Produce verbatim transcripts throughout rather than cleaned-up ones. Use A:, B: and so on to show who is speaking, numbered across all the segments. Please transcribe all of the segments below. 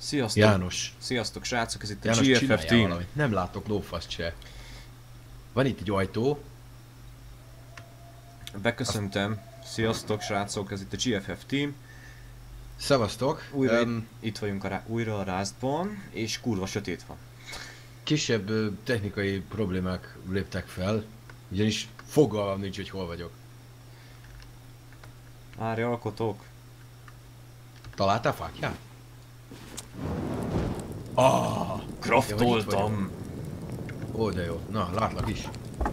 A: Sziasztok!
B: János.
A: Sziasztok srácok, ez itt a
B: János,
A: gé ef ef
B: csináljál
A: Team.
B: valamit. Nem látok lófaszt se. Van itt egy ajtó.
A: Beköszöntem. Sziasztok srácok, ez itt a gé ef ef Team.
B: Szevasztok.
A: Újra
B: Um,
A: itt, itt vagyunk a, rá- újra a Rustban, és kurva sötét van.
B: kisebb ö, technikai problémák léptek fel. Ugyanis fogalmam nincs, hogy hol vagyok.
A: Már alkotok.
B: Találtál fákját? Ah!
A: Craftoltam!
B: Ó, de jó. Na, látlak is.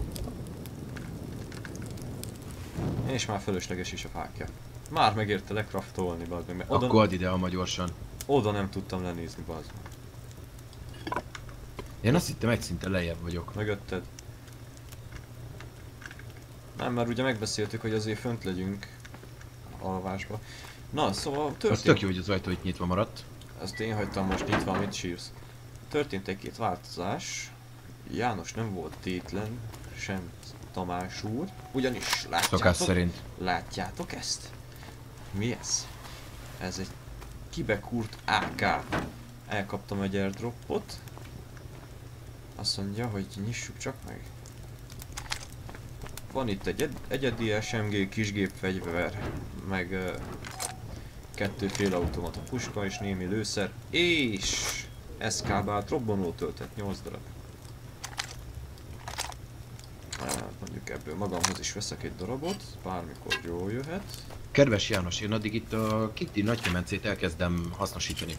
A: És már fölösleges is a fákja. Már megérte lecraftolni, bazd meg, mert oda,
B: Akkor add ide a gyorsan.
A: oda nem tudtam lenézni, bazd meg.
B: Én azt hittem, egy szinten lejjebb vagyok.
A: Mögötted. Nem, mert ugye megbeszéltük, hogy azért fönt legyünk alvásba. Na, szóval
B: Az
A: történt...
B: tök jó, hogy az ajtó itt nyitva maradt.
A: Ezt én hagytam most nyitva, amit sírsz. Történt egy-két változás. János nem volt tétlen, sem Tamás úr. Ugyanis
B: Szokás
A: látjátok,
B: szerint.
A: látjátok ezt? Mi ez? Ez egy kibekúrt á ká. Elkaptam egy airdropot. Azt mondja, hogy nyissuk csak meg. Van itt egy ed egyedi es em gé kisgépfegyver, meg uh, kettő félautomata puska és némi lőszer, és es ká bált robbanó töltet nyolc darab. Hát mondjuk ebből magamhoz is veszek egy darabot, bármikor jól jöhet.
B: Kedves János, én addig itt a Kitty nagykemencét elkezdem hasznosítani.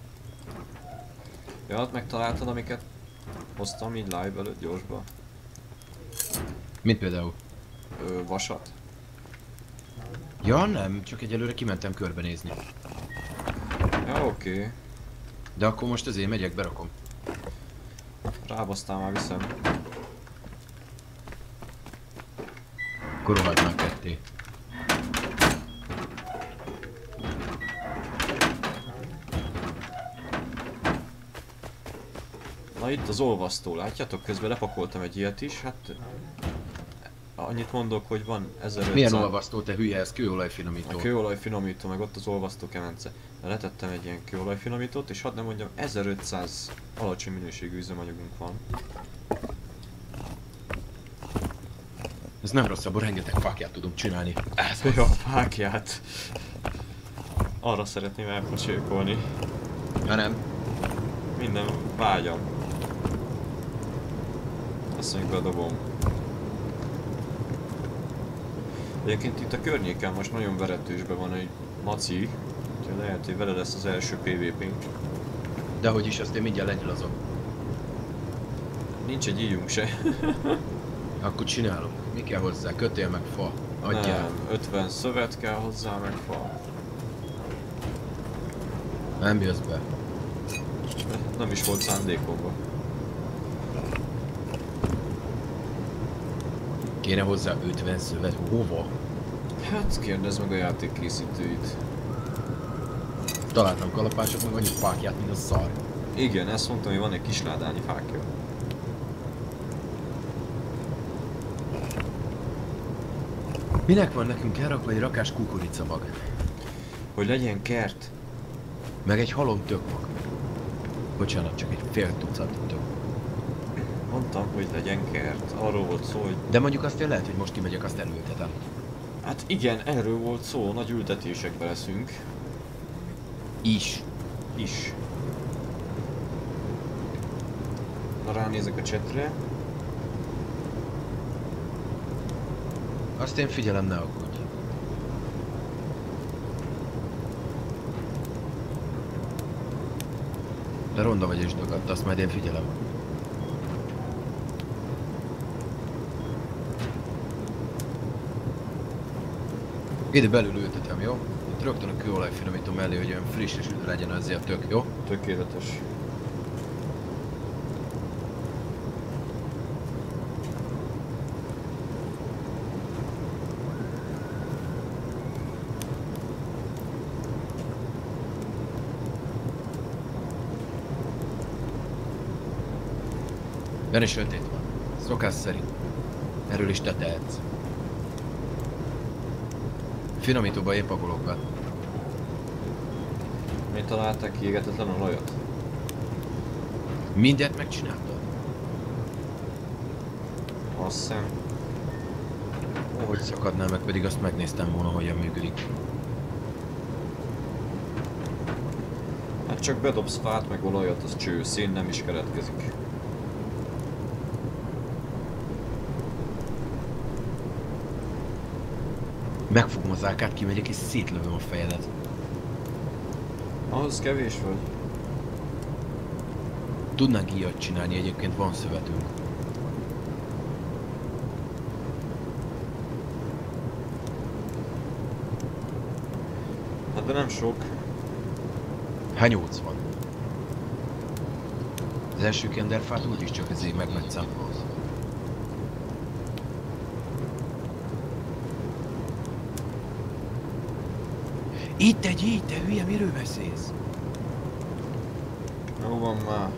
A: Ja, hát megtaláltad, amiket hoztam így live előtt gyorsba?
B: Mint például.
A: Ö, vasat?
B: Ja, nem, csak egyelőre kimentem körbenézni.
A: Ja, oké. Okay.
B: De akkor most azért megyek, berakom.
A: Rábasztál, már viszem.
B: Akkor rohadnánk ketté.
A: Na itt az olvasztó, látjátok? Közben lepakoltam egy ilyet is, hát... Annyit mondok, hogy van ezerötszáz...
B: Milyen olvasztó, te hülye, ez kőolajfinomító.
A: A kőolajfinomító, meg ott az olvasztó kemence. Letettem egy ilyen kőolajfinomítót, és hadd nem mondjam, ezerötszáz alacsony minőségű üzemanyagunk van.
B: Ez nem rossz, abban rengeteg fákját tudunk csinálni. Ez
A: Jó, a fákját. Arra szeretném elpocsékolni.
B: Ja nem.
A: Minden vágyam. Azt mondjuk bedobom. Egyébként itt a környéken most nagyon veretősben van egy maci, úgyhogy lehet, hogy vele lesz az első pé vé pé-nk.
B: De hogy is, azt én mindjárt lenyilazom.
A: Nincs egy íjunk se.
B: Akkor csinálom. Mi kell hozzá? Kötél meg fa. Adjál.
A: Nem, ötven szövet kell hozzá, meg fa.
B: Nem jössz be.
A: Nem is volt szándékomban.
B: Kéne hozzá ötven szövet. Hova?
A: Hát kérdezd meg a játékkészítőit.
B: Találtam kalapások, meg annyi fákját, mint a szar.
A: Igen, ezt mondtam, hogy van egy kisládányi fákja.
B: Minek van nekünk elrakva egy rakás kukoricamag?
A: Hogy legyen kert.
B: Meg egy halom tökmag. Bocsánat, csak egy fél tucat tök.
A: Mondtam, hogy legyen kert. Arról volt szó, hogy...
B: De mondjuk azt én lehet, hogy most kimegyek, azt elültetem.
A: Hát igen, erről volt szó, nagy ültetésekbe leszünk.
B: Is.
A: Is. Na, ránézek a chatre.
B: Azt én figyelem, ne aggódj. De ronda vagy és dagadt, azt majd én figyelem. Ide belül ültetem, jó? Itt rögtön a kőolajfinomító mellé, hogy olyan friss és üdv legyen azért tök, jó?
A: Tökéletes.
B: Benne sötét van. Szokás szerint. Erről is te tehetsz. Finomítóba épp pakolok be.
A: Még találták ki égetetlen olajat?
B: Mindent megcsináltad?
A: Azt hiszem.
B: Hogy szakadnál meg, pedig azt megnéztem volna, hogyan működik.
A: Hát csak bedobsz fát meg olajat, az cső, szén nem is keletkezik.
B: Megfogom az ákát, kimegyek és szétlövöm a fejedet.
A: Ahhoz kevés vagy.
B: Tudnánk ilyet csinálni, egyébként van szövetünk.
A: Hát de nem sok.
B: Hát nyolcvan. Az első kenderfát úgyis csak ezért megmetszem. Itt egy, így, te hülye, miről beszélsz?
A: Jó van már.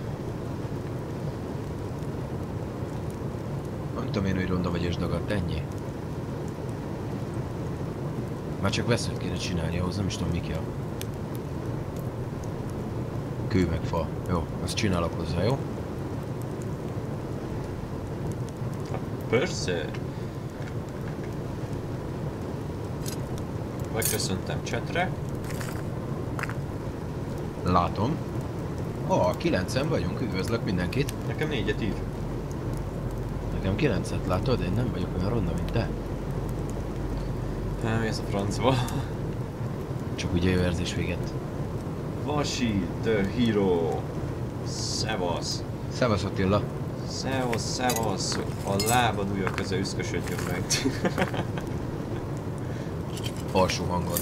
B: Nem tudom én, hogy ronda vagy és dagadt, ennyi. Már csak veszőt kéne csinálni ahhoz, nem is tudom mi kell. Kő meg fa. Jó, azt csinálok hozzá, jó?
A: Persze. Megköszöntem chatre.
B: Látom. Ó, oh, kilencen vagyunk, üdvözlök mindenkit.
A: Nekem négyet ír.
B: Nekem kilencet, látod? Én nem vagyok olyan ronda, mint te.
A: Nem, ez a francba.
B: Csak ugye jó érzés véget.
A: Vasi, the hero. Szevasz.
B: Szevasz Attila.
A: Szevasz, szevasz. A lábad ujja köze üszkösödjön meg.
B: Alsó hangon.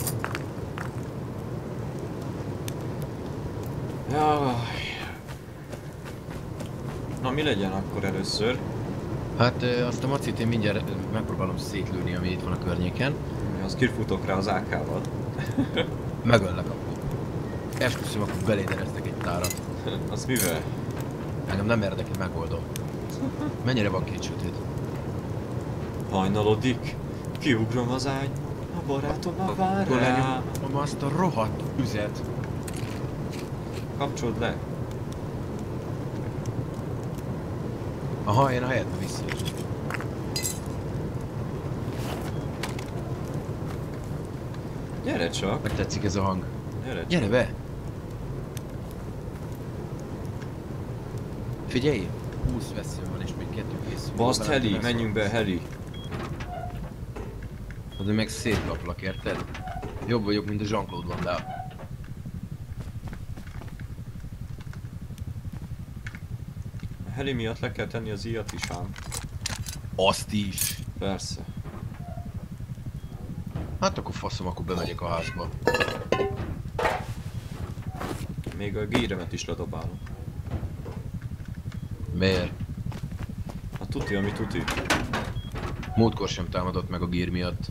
A: Jaj. Na mi legyen akkor először?
B: Hát ö, azt a macit én mindjárt ö, megpróbálom szétlőni, ami itt van a környéken.
A: Az kifutok rá az á ká-val.
B: Megöllek akkor. Esküszöm, akkor beléd eresztek egy tárat.
A: Az mivel?
B: Engem nem érdekel, megoldom. Mennyire van két sötét?
A: Hajnalodik. Kiugrom az ágy. A barátom már vár
B: Akkor
A: rá.
B: lenyom azt a rohadt üzet.
A: Kapcsold le.
B: Aha, én a helyetbe visszajöttem.
A: Gyere csak.
B: Meg tetszik ez a hang.
A: Gyere csak.
B: Gyere be! Figyelj! húsz vesző van és még kettő készül.
A: Baszd heli, menjünk be heli.
B: De meg szétlaplak, érted? Jobb vagyok, mint a Jean-Claude Van Damme.
A: A heli miatt le kell tenni az íjat is ám.
B: Azt is!
A: Persze.
B: Hát akkor faszom, akkor bemegyek a házba.
A: Még a géremet is ledobálom.
B: Miért?
A: A tuti, ami tuti.
B: Múltkor sem támadott meg a gír miatt.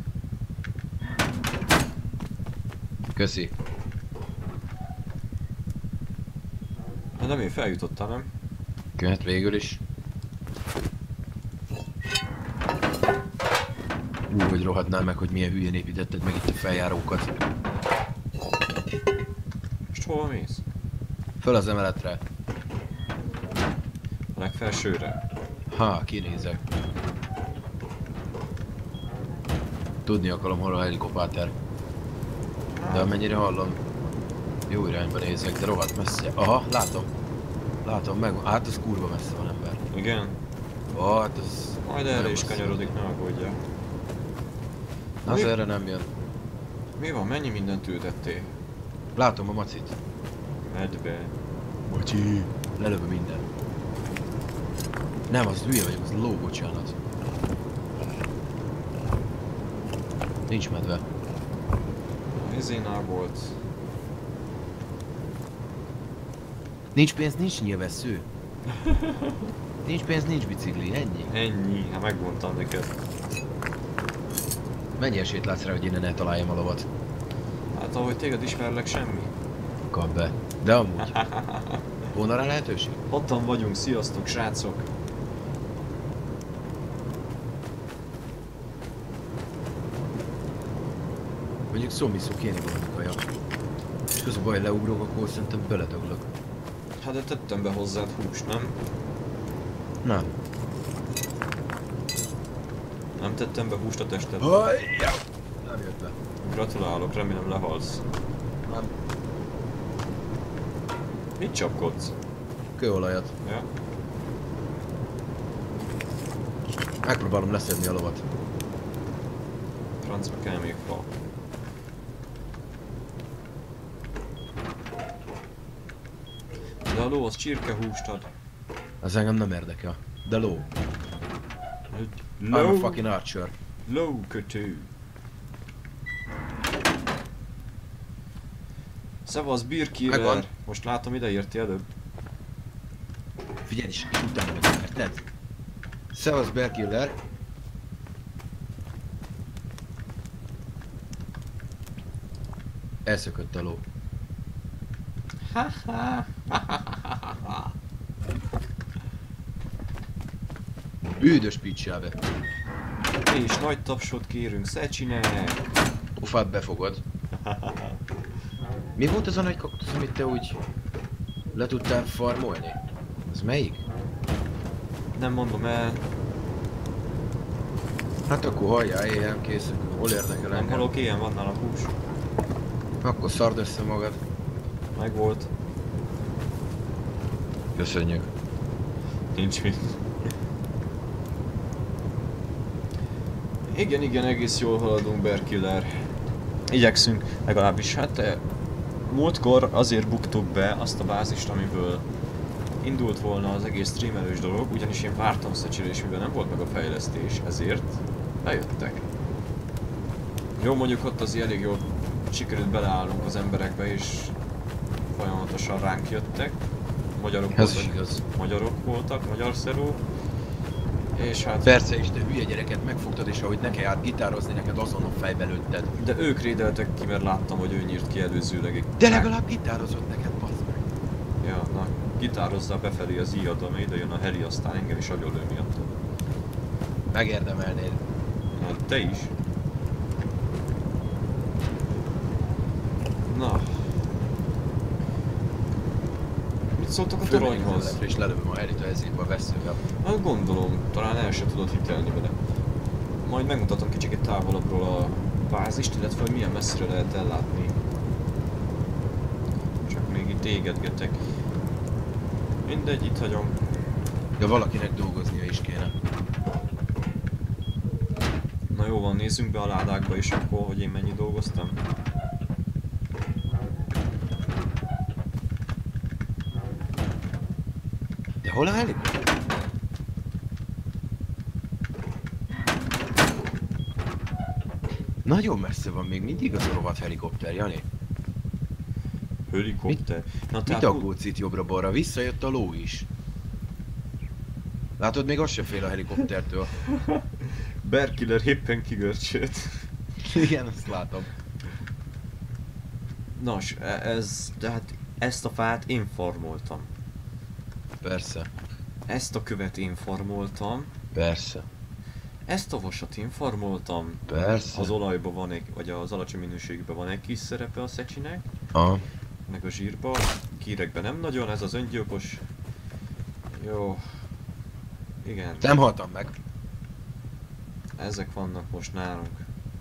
B: Köszi.
A: Hát nem én feljutottál, nem?
B: Hát végül is. Úgy, hogy rohadnál meg, hogy milyen hülyén építetted meg itt a feljárókat.
A: Most hova mész?
B: Föl az emeletre.
A: A legfelsőre.
B: Ha, kinézek. Tudni akarom, hol a helikopter. De amennyire hallom, jó irányba nézek, de rohadt messze. Aha, látom. Látom, meg. Hát az kurva messze van, ember.
A: Igen.
B: Ó, hát az...
A: Majd erre is kanyarodik, ne aggódjál.
B: Az
A: Mi?
B: erre nem jön.
A: Mi van? Mennyi mindent ültettél?
B: Látom a macit.
A: Medbe.
B: Bocsi. Lelövő minden. Nem, az hülye vagyok, az ló, bocsánat. Nincs medve.
A: A izénál volt.
B: Nincs pénz, nincs nyilvessző. Nincs pénz, nincs bicikli, ennyi.
A: Ennyi, hát megmondtam neked.
B: Mennyi esélyt látsz rá, hogy innen eltaláljam a lovat?
A: Hát ahogy téged ismerlek, semmi.
B: Kap be. De amúgy. Volna rá lehetőség?
A: Ottan vagyunk, sziasztok srácok!
B: Mondjuk szó-miszó kéne valami kaja. És az a baj, leugrok, akkor szerintem beledöglök.
A: Hát de tettem be hozzád húst, nem?
B: Nem.
A: Nem tettem be húst a testedbe.
B: Hajjá! Nem jött be.
A: Gratulálok, remélem lehalsz.
B: Nem.
A: Mit csapkodsz?
B: Kőolajat.
A: Ja?
B: Megpróbálom leszedni a lovat.
A: Francba kell még fa. De a ló az csirkehúst ad.
B: Az engem nem érdekel. De ló. I'm a
A: Ló,
B: fucking archer.
A: lókötő. Szevasz, Birkiller.
B: Megvan.
A: Most látom, ide érti előbb.
B: Figyelj is, és utána meg érted? Szevasz, Berkiller. Elszökött a ló. Bűdös picsábe.
A: És nagy tapsot kérünk Szecsinek.
B: Ufát befogad. Mi volt az a nagy kaktusz, amit te úgy le tudtál farmolni? Az melyik?
A: Nem mondom el,
B: Hát akkor halljál, éjjel készül. Hol érdekel
A: nem
B: engem?
A: halok, ilyen van nálam hús.
B: Akkor szard össze magad.
A: Meg volt.
B: Köszönjük.
A: Nincs mit. Igen, igen, egész jól haladunk, Berkiller. Igyekszünk, legalábbis hát eh, múltkor azért buktuk be azt a bázist, amiből indult volna az egész streamelős dolog, ugyanis én vártam Szecsire, és mivel nem volt meg a fejlesztés, ezért bejöttek. Jó, mondjuk ott azért elég jól sikerült beleállnunk az emberekbe, és folyamatosan ránk jöttek. Magyarok
B: Ez is
A: voltak,
B: igaz.
A: magyarok voltak, magyar szerú. És hát...
B: Persze is, te hülye gyereket megfogtad, és ahogy neki állt gitározni, neked azonnal fejbe lőtted.
A: De ők rédeltek ki, mert láttam, hogy ő nyírt ki előzőleg egy...
B: De legalább gitározott neked, bazd meg.
A: Ja, na, gitározzál befelé az íjad, ami ide jön a heli, aztán engem is agyonlő miatt.
B: Megérdemelnéd.
A: Na, te is. Na. Mit szóltak a toronyhoz?
B: És lelövöm a helit a ezébe a veszővel.
A: Hát gondolom, talán el se tudod hitelni vele. Majd megmutatom kicsit távolabbról a bázist, illetve hogy milyen messzire lehet ellátni. Csak még itt égedgetek. Mindegy, itt hagyom.
B: De valakinek dolgoznia is kéne.
A: Na jó van, nézzünk be a ládákba is akkor, hogy én mennyi dolgoztam.
B: De hol a heli? Nagyon messze van még mindig az a rovat helikopter, Jani.
A: Helikopter. Na,
B: Mit
A: tehát
B: aggódsz itt jobbra-balra? Visszajött a ló is. Látod, még az se fél a helikoptertől.
A: Berkiller éppen kigörcsölt.
B: Igen, azt látom.
A: Nos, e- ez, tehát ezt a fát én farmoltam.
B: Persze,
A: Ezt a követ én farmoltam.
B: persze,
A: Ezt a vasat én farmoltam.
B: persze.
A: Az olajban van egy, vagy az alacsony minőségben van egy kis szerepe a Szecsinek.
B: Aha.
A: Meg a zsírba. Kírekben nem nagyon, ez az öngyilkos. Jó. Igen.
B: Nem haltam meg.
A: Ezek vannak most nálunk.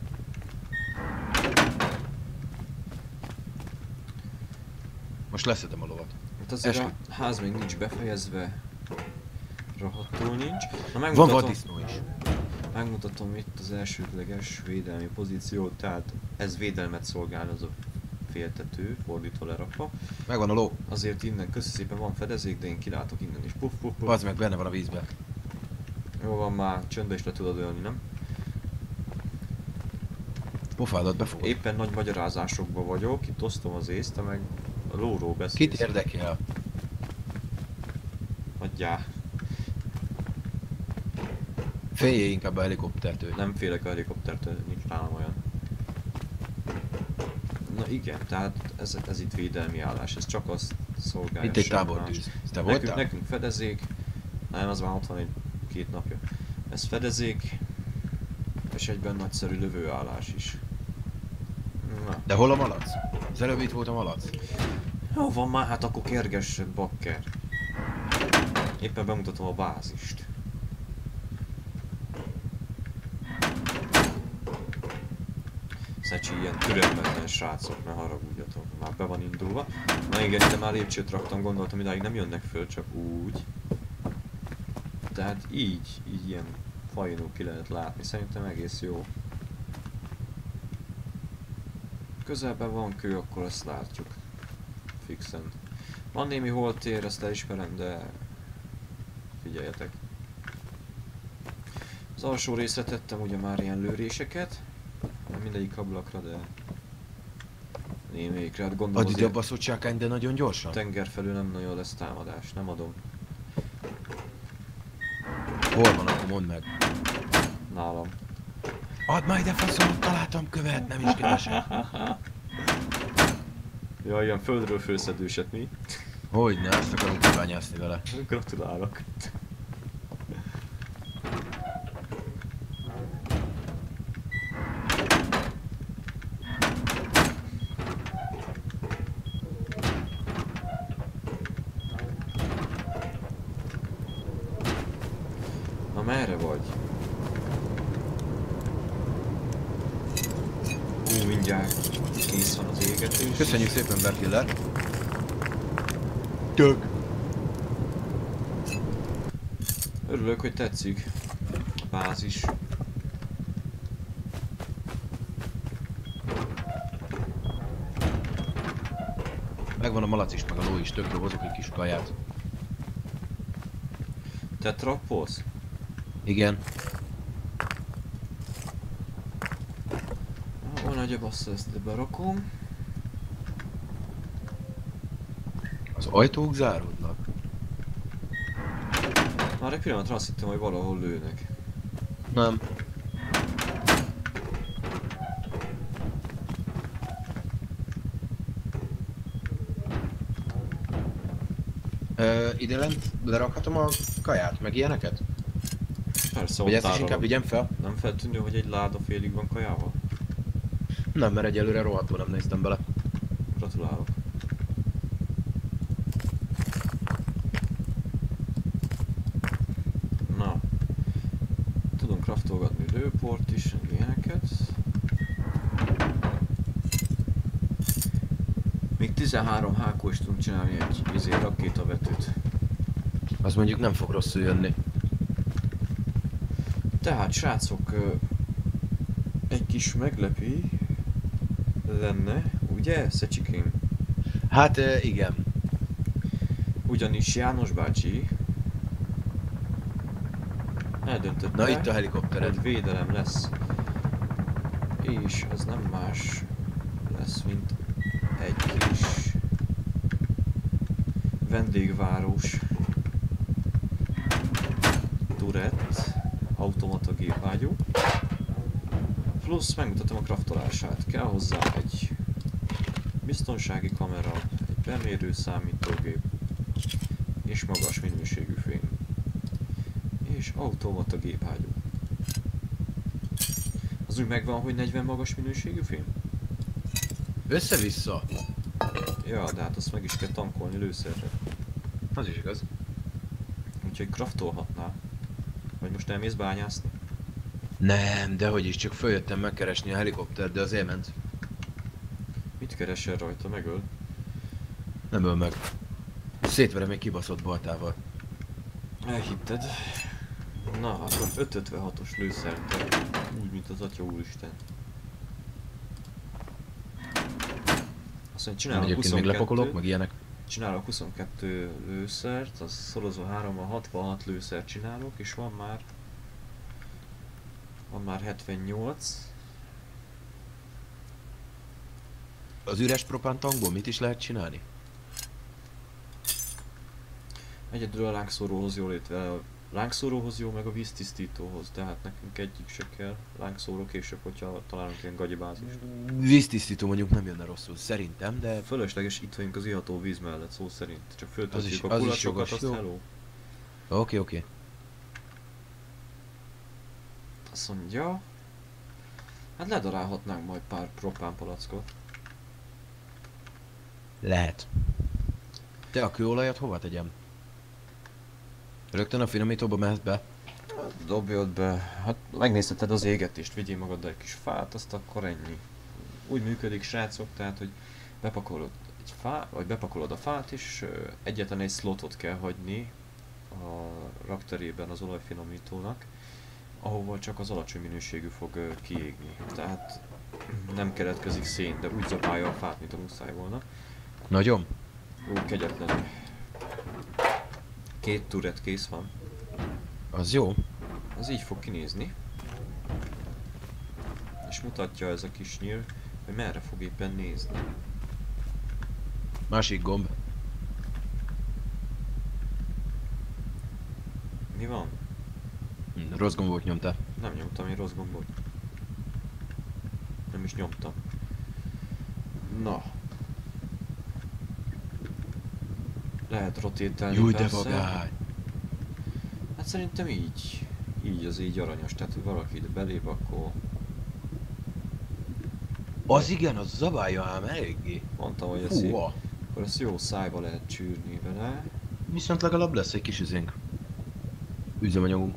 B: Most leszedem a lovat.
A: Hát azért
B: Eskü.
A: a ház még nincs befejezve. Rohadtul nincs. Na
B: Van
A: megmutatom,
B: vaddisznó is.
A: megmutatom itt az elsődleges védelmi pozíciót, tehát ez védelmet szolgál, az a féltető, fordítva lerakva.
B: Megvan a ló.
A: Azért innen köszi szépen van fedezék, de én kilátok innen is. Puff, puff, puff.
B: Bazd meg, benne van a vízbe.
A: Jó van már, csöndbe is le tudod ölni, nem?
B: Pofádat befogod.
A: Éppen nagy magyarázásokban vagyok, itt osztom az észt, te meg a lóról beszélsz.
B: Kit érdekel?
A: Adjál.
B: Féljél inkább a helikoptertől.
A: Nem félek a helikoptertől, nincs nálam olyan. Na igen, tehát ez, ez itt védelmi állás, ez csak azt szolgálja.
B: Mint egy
A: semmi
B: tábortűz.
A: más.
B: Ez te
A: Nekünk,
B: voltál?
A: nekünk fedezék, nem, az már ott van egy két napja. Ez fedezék, és egyben nagyszerű lövőállás is. Na.
B: De hol a malac? Az előbb itt volt a malac.
A: Jó van már, hát akkor kergessed, bakker. Éppen bemutatom a bázist. Szecsi, ilyen türelmetlen srácok, ne haragudjatok, már be van indulva. Na igen, ide már lépcsőt raktam, gondoltam, idáig nem jönnek föl, csak úgy. Tehát így, így ilyen fajnul ki lehet látni, szerintem egész jó. Közelben van kő, akkor ezt látjuk. Fixen. Van némi holtér, ezt elismerem, de figyeljetek. Az alsó részre tettem ugye már ilyen lőréseket. Nem mindegyik ablakra, de némelyikre, hát gondolom
B: Add ide a baszott csákány, de nagyon gyorsan.
A: tenger felül nem nagyon lesz támadás, nem adom.
B: Hol van, akkor mondd meg.
A: Nálam.
B: Add már ide faszom, találtam követ, nem is keresem.
A: Ja, ilyen földről főszedőset mi?
B: Hogyne, azt akarom kibányászni vele.
A: Gratulálok. Na merre vagy? Ú, mindjárt kész van az égetés.
B: Köszönjük szépen, Berkiller. Tök.
A: Örülök, hogy tetszik a bázis.
B: Megvan a malac is, meg a ló is, tök jó, hozok egy kis kaját.
A: Te trappolsz?
B: Igen.
A: Hol nagy a bassza, ezt ide berakom.
B: Az ajtók záródnak.
A: Már egy pillanatra azt hittem, hogy valahol lőnek.
B: Nem. Ö, ide lent lerakhatom a kaját, meg ilyeneket?
A: Persze,
B: Vagy
A: ott
B: ezt is
A: áll
B: inkább
A: valami.
B: vigyem fel?
A: Nem feltűnő, hogy egy láda félig van kajával?
B: Nem, mert egyelőre rohadtul nem néztem bele.
A: Gratulálok. Na. Tudunk craftolgatni lőport is, meg ilyeneket. Még tizenhárom hákó is tudunk csinálni egy izé rakétavetőt.
B: Az mondjuk nem fog rosszul jönni.
A: Tehát srácok, ö, egy kis meglepő lenne, ugye, Szecsikém?
B: Hát ö, igen.
A: Ugyanis János bácsi eldöntötte,
B: Na itt a helikoptered.
A: hogy védelem lesz. És ez nem más lesz, mint egy kis vendégváros turret, automata gépágyú. Plusz megmutatom a kraftolását. Kell hozzá egy biztonsági kamera, egy bemérő számítógép és magas minőségű fém. És automata gépágyú. Az úgy megvan, hogy negyven magas minőségű fém?
B: Össze-vissza.
A: Ja, de hát azt meg is kell tankolni lőszerre.
B: Az is igaz.
A: Úgyhogy kraftolhatnál. Vagy most elmész bányászni?
B: Nem, dehogy is, csak följöttem megkeresni a helikoptert, de az elment.
A: Mit keresel rajta? Megöl?
B: Nem öl meg. Szétverem egy kibaszott baltával.
A: Elhitted. Na, akkor öt ötvenhatos lőszert, úgy, mint az Atya Úristen. Azt mondja, csinálok
B: Egyébként még lepakolok,
A: huszonkettőt,
B: meg ilyenek.
A: csinálok huszonkettő lőszert, az szorozva hárommal hatvanhat lőszert csinálok, és van már van már hetvennyolc.
B: Az üres propántankból mit is lehet csinálni?
A: Egyedül a lángszóróhoz jó, illetve a lángszóróhoz jó, meg a víztisztítóhoz, tehát nekünk egyik se kell. Lángszóró később, hogyha találunk ilyen gagyibázist.
B: Víztisztító mondjuk nem jönne rosszul, szerintem, de...
A: Fölösleges itt vagyunk az iható víz mellett, szó szerint. Csak
B: Az
A: föltöltjük
B: is-
A: a
B: az is
A: kulacsokat,
B: jogos,
A: azt
B: jó.
A: hello.
B: Oké, oké.
A: Azt mondja... Hát ledarálhatnánk majd pár propánpalackot.
B: Lehet. Te a kőolajat hova tegyem? Rögtön a finomítóba mehetsz be?
A: Dobjod be, hát megnézheted az égetést, vigyél magaddal egy kis fát, azt akkor ennyi. Úgy működik, srácok, tehát hogy bepakolod egy fá, vagy bepakolod a fát, és ö, egyetlen egy slotot kell hagyni a rakterében az olajfinomítónak, ahova csak az alacsony minőségű fog ö, kiégni. Tehát nem keletkezik szén, de úgy zabálja a fát, mint a muszáj volna.
B: Nagyon?
A: Úgy kegyetlen. Két turret kész van.
B: Az jó.
A: Az így fog kinézni. És mutatja ez a kis nyíl, hogy merre fog éppen nézni.
B: Másik gomb.
A: Mi van?
B: Hm, rossz gombot nyomtál.
A: Nem nyomtam én rossz gombot. Nem is nyomtam. Na. Lehet rotételni
B: Júj, de
A: persze.
B: vagány.
A: Hát szerintem így. Így az így aranyos. Tehát, hogy valaki ide belép, akkor...
B: Az igen, az zabálja ám eléggé.
A: Mondtam, hogy ezt,
B: Húha.
A: akkor ezt jó szájba lehet csűrni vele.
B: Viszont legalább lesz egy kis üzénk. Üzemanyagunk.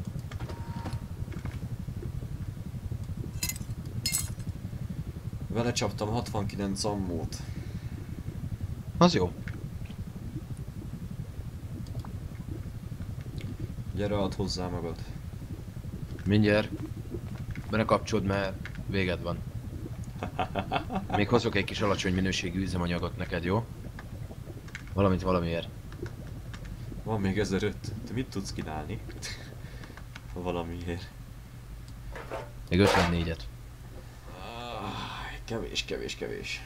A: Vele csaptam hatvankilenc ammót.
B: Az jó.
A: Gyere, add hozzá magad.
B: Mindjárt. Benne kapcsolod, mert véged van. Még hozok egy kis alacsony minőségű üzemanyagot neked, jó? Valamit valamiért.
A: Van még ezeröt. Te mit tudsz kínálni? Ha valamiért.
B: Még ötvennégyet.
A: Ah, kevés, kevés, kevés.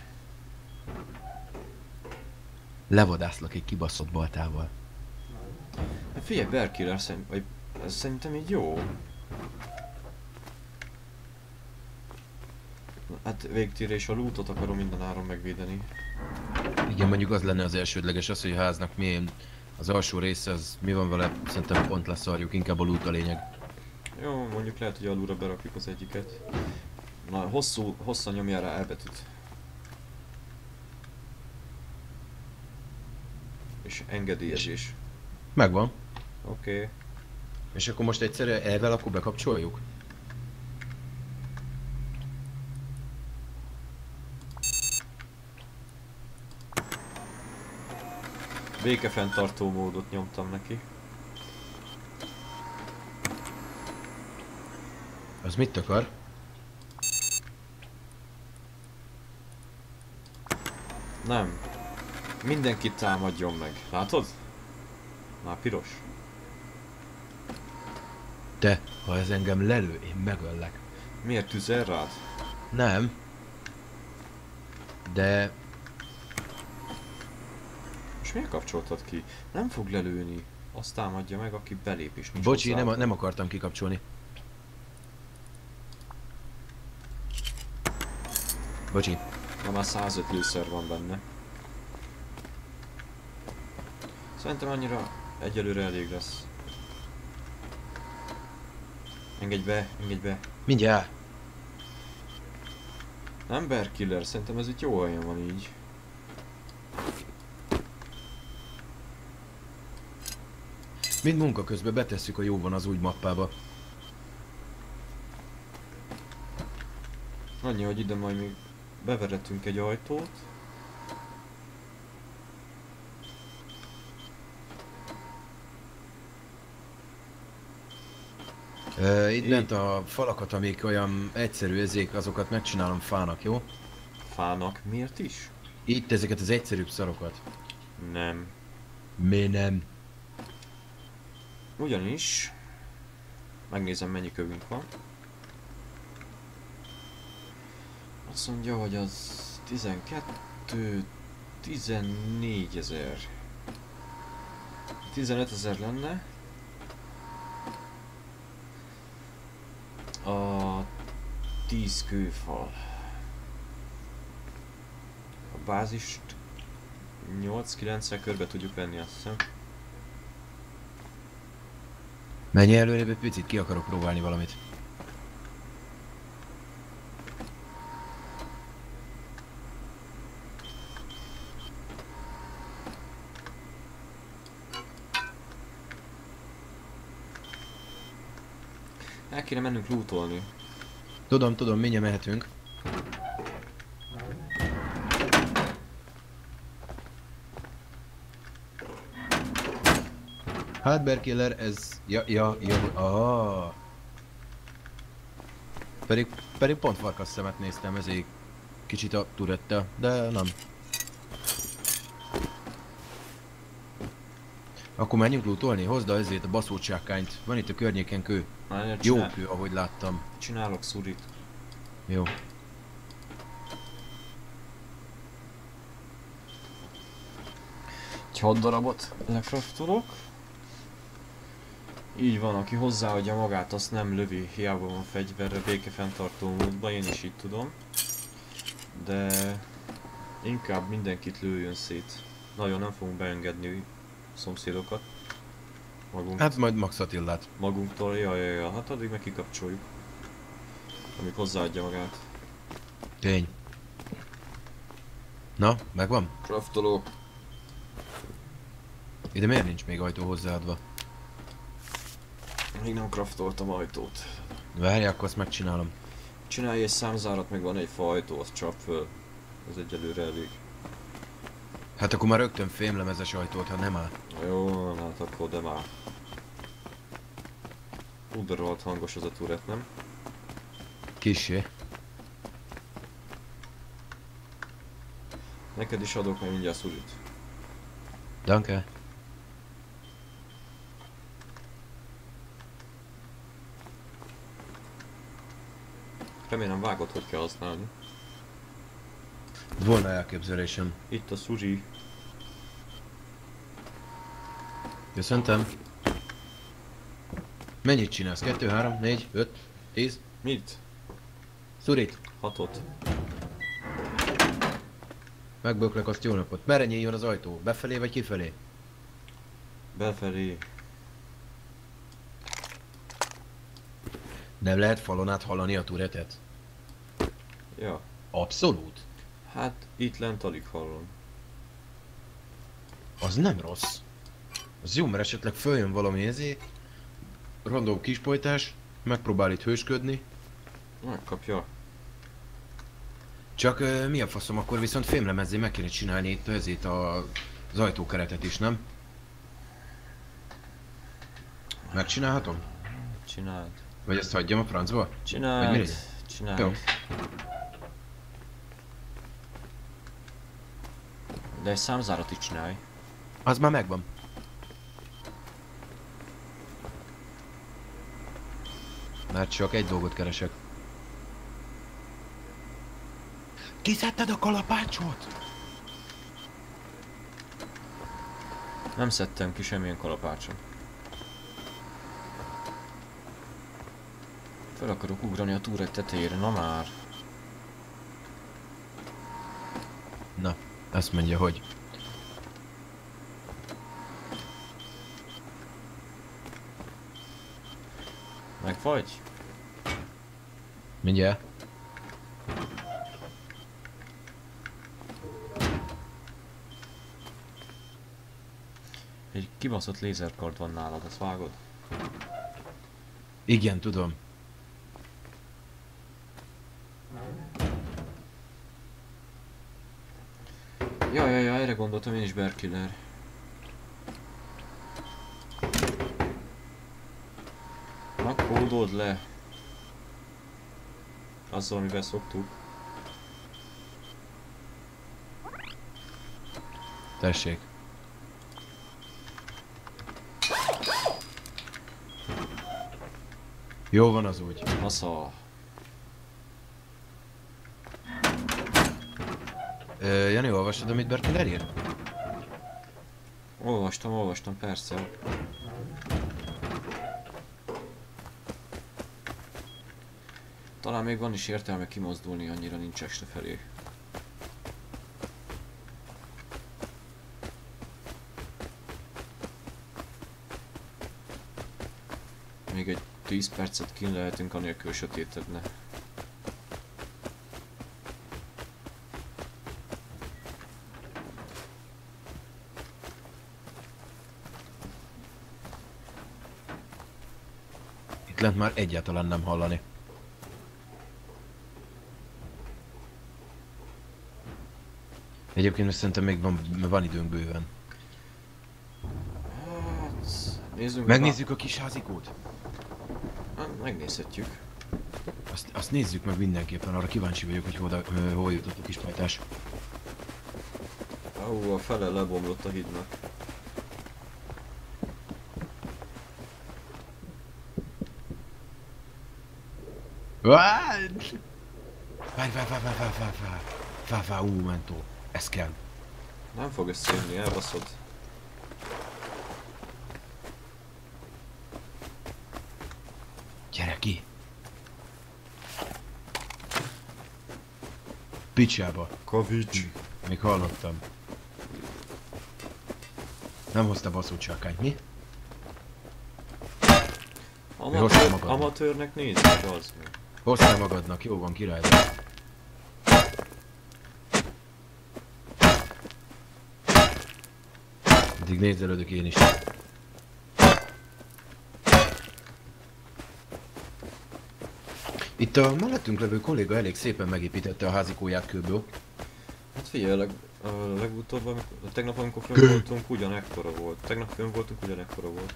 B: Levadászlak egy kibaszott baltával.
A: Hát figyelj, Berkiller szerint, vagy ez szerintem így jó. Hát végtére is a lootot akarom mindenáron megvédeni.
B: Igen, mondjuk az lenne az elsődleges, az, hogy a háznak milyen az alsó része, az mi van vele, szerintem pont leszarjuk, inkább a loot a lényeg.
A: Jó, mondjuk lehet, hogy alulra berakjuk az egyiket. Na, hosszú, hosszan nyomjál rá elbetűt. És engedélyezés.
B: Megvan.
A: Oké. Okay.
B: És akkor most egyszerre elvel akkor bekapcsoljuk?
A: Békefenntartó módot nyomtam neki.
B: Az mit akar?
A: Nem. Mindenkit támadjon meg. Látod? Már piros.
B: Te, ha ez engem lelő, én megöllek.
A: Miért tüzel rád?
B: Nem. De...
A: És miért kapcsoltad ki? Nem fog lelőni. Azt támadja meg, aki belép is. Nincs
B: Bocsi,
A: hozzá.
B: nem, nem akartam kikapcsolni. Bocsi.
A: Na már százöt lőszer van benne. Szerintem annyira egyelőre elég lesz. Engedj be, engedj be.
B: Mindjárt.
A: Nem Berkiller, szerintem ez itt jó helyen van így.
B: Mind munka közben betesszük a jó van az úgy mappába.
A: Annyi, hogy ide majd még beveretünk egy ajtót.
B: Uh, itt
A: Így.
B: bent a falakat, amik olyan egyszerű ezék, azokat megcsinálom fának, jó?
A: Fának miért is?
B: Itt ezeket az egyszerűbb szarokat.
A: Nem.
B: Mi nem?
A: Ugyanis... Megnézem, mennyi kövünk van. Azt mondja, hogy az tizenkettő, tizennégy ezer. tizenöt ezer lenne. A tíz kőfal. A bázist nyolc-kilencszer körbe tudjuk venni, azt hiszem.
B: Menj előrébb egy picit, ki akarok próbálni valamit.
A: El kéne mennünk lootolni.
B: Tudom, tudom, mindjárt mehetünk. Hát Berkiller, ez... Ja, ja, ja, ah. Pedig, pedig pont farkas szemet néztem, ezért kicsit a turette, de nem. Akkor menjünk lootolni, hozd a ezért a baszócsákányt. Van itt a környéken kő.
A: Már
B: Jó
A: csinál,
B: kő, ahogy láttam.
A: csinálok szurit.
B: Jó.
A: Egy hat darabot lekraftolok. Így van, aki hozzáadja magát, azt nem lövi, hiába van fegyverre, békefenntartó módban, én is így tudom. De inkább mindenkit lőjön szét. Nagyon nem fogunk beengedni szomszédokat. Magunk,
B: Hát majd Max Attillát.
A: magunktól, ja, ja, ja, hát addig meg kikapcsoljuk. Amíg hozzáadja magát.
B: Tény. Na, megvan?
A: Kraftolok.
B: Ide miért nincs még ajtó hozzáadva?
A: Még nem kraftoltam ajtót.
B: Várj, akkor azt megcsinálom.
A: Csinálj egy számzárat, meg van egy fa ajtó, azt csap föl. Ez egyelőre elég.
B: Hát akkor már rögtön fémlemezes ajtót, ha nem áll.
A: Jó, hát akkor de már. Úgy de rohadt hangos az a turret, nem?
B: Kissé.
A: Neked is adok meg mindjárt szurit.
B: Danke.
A: Remélem vágod, hogy kell használni.
B: Volna elképzelésem.
A: Itt a szuri.
B: Köszöntem. Mennyit csinálsz? Kettő, három, négy, öt, tíz?
A: Mit?
B: Szurit.
A: Hatot.
B: Megböklek azt, jó napot. Merre nyíljon az ajtó? Befelé vagy kifelé?
A: Befelé.
B: Nem lehet falon át hallani a turetet?
A: Ja.
B: Abszolút.
A: Hát itt lent alig hallom.
B: Az nem rossz. Az jó, mert esetleg följön valami ezért. Random kispojtás. Megpróbál itt hősködni.
A: Megkapja.
B: Csak uh, mi a faszom, akkor viszont fémlemezzé meg kéne csinálni itt ezért a, az ajtókeretet is, nem? Megcsinálhatom?
A: Csináld.
B: Vagy ezt hagyjam a francba? Vagy mi
A: Csináld.
B: legyen?
A: Csináld.
B: Jó.
A: De egy számzárat is csinálj.
B: Az már megvan. Mert csak egy dolgot keresek. Kiszedted a kalapácsot?
A: Nem szedtem ki semmilyen kalapácsot. Fel akarok ugrani a túrek tetejére, na már.
B: Na, azt mondja, hogy...
A: Meg vagy?
B: Mindjárt.
A: Egy kibaszott lézerkard van nálad, azt vágod?
B: Igen, tudom.
A: Ja, ja, ja, erre gondoltam én is, Berkiller. Na, kódold le. Azzal, amivel szoktuk.
B: Tessék. Jó van az úgy.
A: Hasza.
B: Ö, Jani, olvastad, amit Berkiller ír?
A: Olvastam, olvastam, persze. Talán még van is értelme kimozdulni, annyira nincs este felé. Még egy tíz percet kín lehetünk, anélkül sötétedne.
B: lent már egyáltalán nem hallani. Egyébként most szerintem még van, van időnk bőven.
A: Hát... Nézzünk
B: Megnézzük a kis házikót?
A: Hát, megnézhetjük.
B: Azt, azt nézzük meg mindenképpen, arra kíváncsi vagyok, hogy hol, hol jutott a kis pajtás.
A: Ahú, a fele lebomlott a hídnak.
B: Várj, várj, várj, várj, várj, várj, várj, várj, várj, ú, mentó. Ez kell.
A: Nem fog összejönni, elbaszod.
B: Gyere ki! Picsába.
A: Kavics.
B: Még hallottam. Nem hozta baszó csakányt, mi? hoztál
A: Amatőr,
B: magadnak?
A: amatőrnek nézd, az meg.
B: Hoztál magadnak, jó van, király. Addig nézelődök én is. Itt a mellettünk levő kolléga elég szépen megépítette a házikóját kőből.
A: Hát figyelj, leg, a legutóbb, amikor, a tegnap amikor fönn voltunk, ugyanekkora volt. Tegnap fönn voltunk, ugyanekkora volt.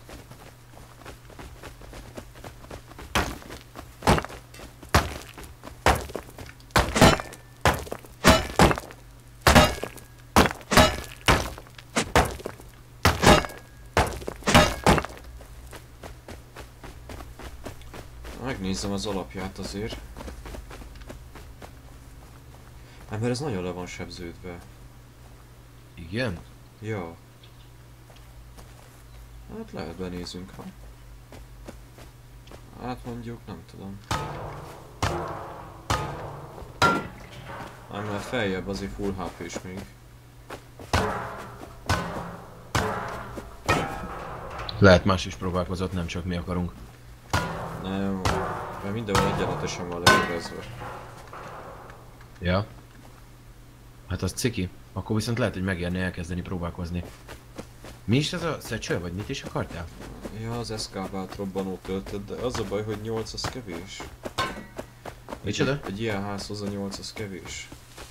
A: Megnézem az alapját azért. Hát mert ez nagyon le van sebződve.
B: Igen?
A: Ja. Hát lehet benézünk, ha. Hát mondjuk, nem tudom. Hát mert feljebb azért full há pés még.
B: Lehet más is próbálkozott, nem csak mi akarunk.
A: Nem, mert mindenhol egyenletesen van leszervezve.
B: Ja. Hát az ciki. Akkor viszont lehet, hogy megérne elkezdeni próbálkozni. Mi is ez a szecső, vagy mit is akartál?
A: Ja, az eszkábát robbanó töltött, de az a baj, hogy nyolc az kevés.
B: Micsoda?
A: Egy, egy ilyen házhoz a nyolc az kevés.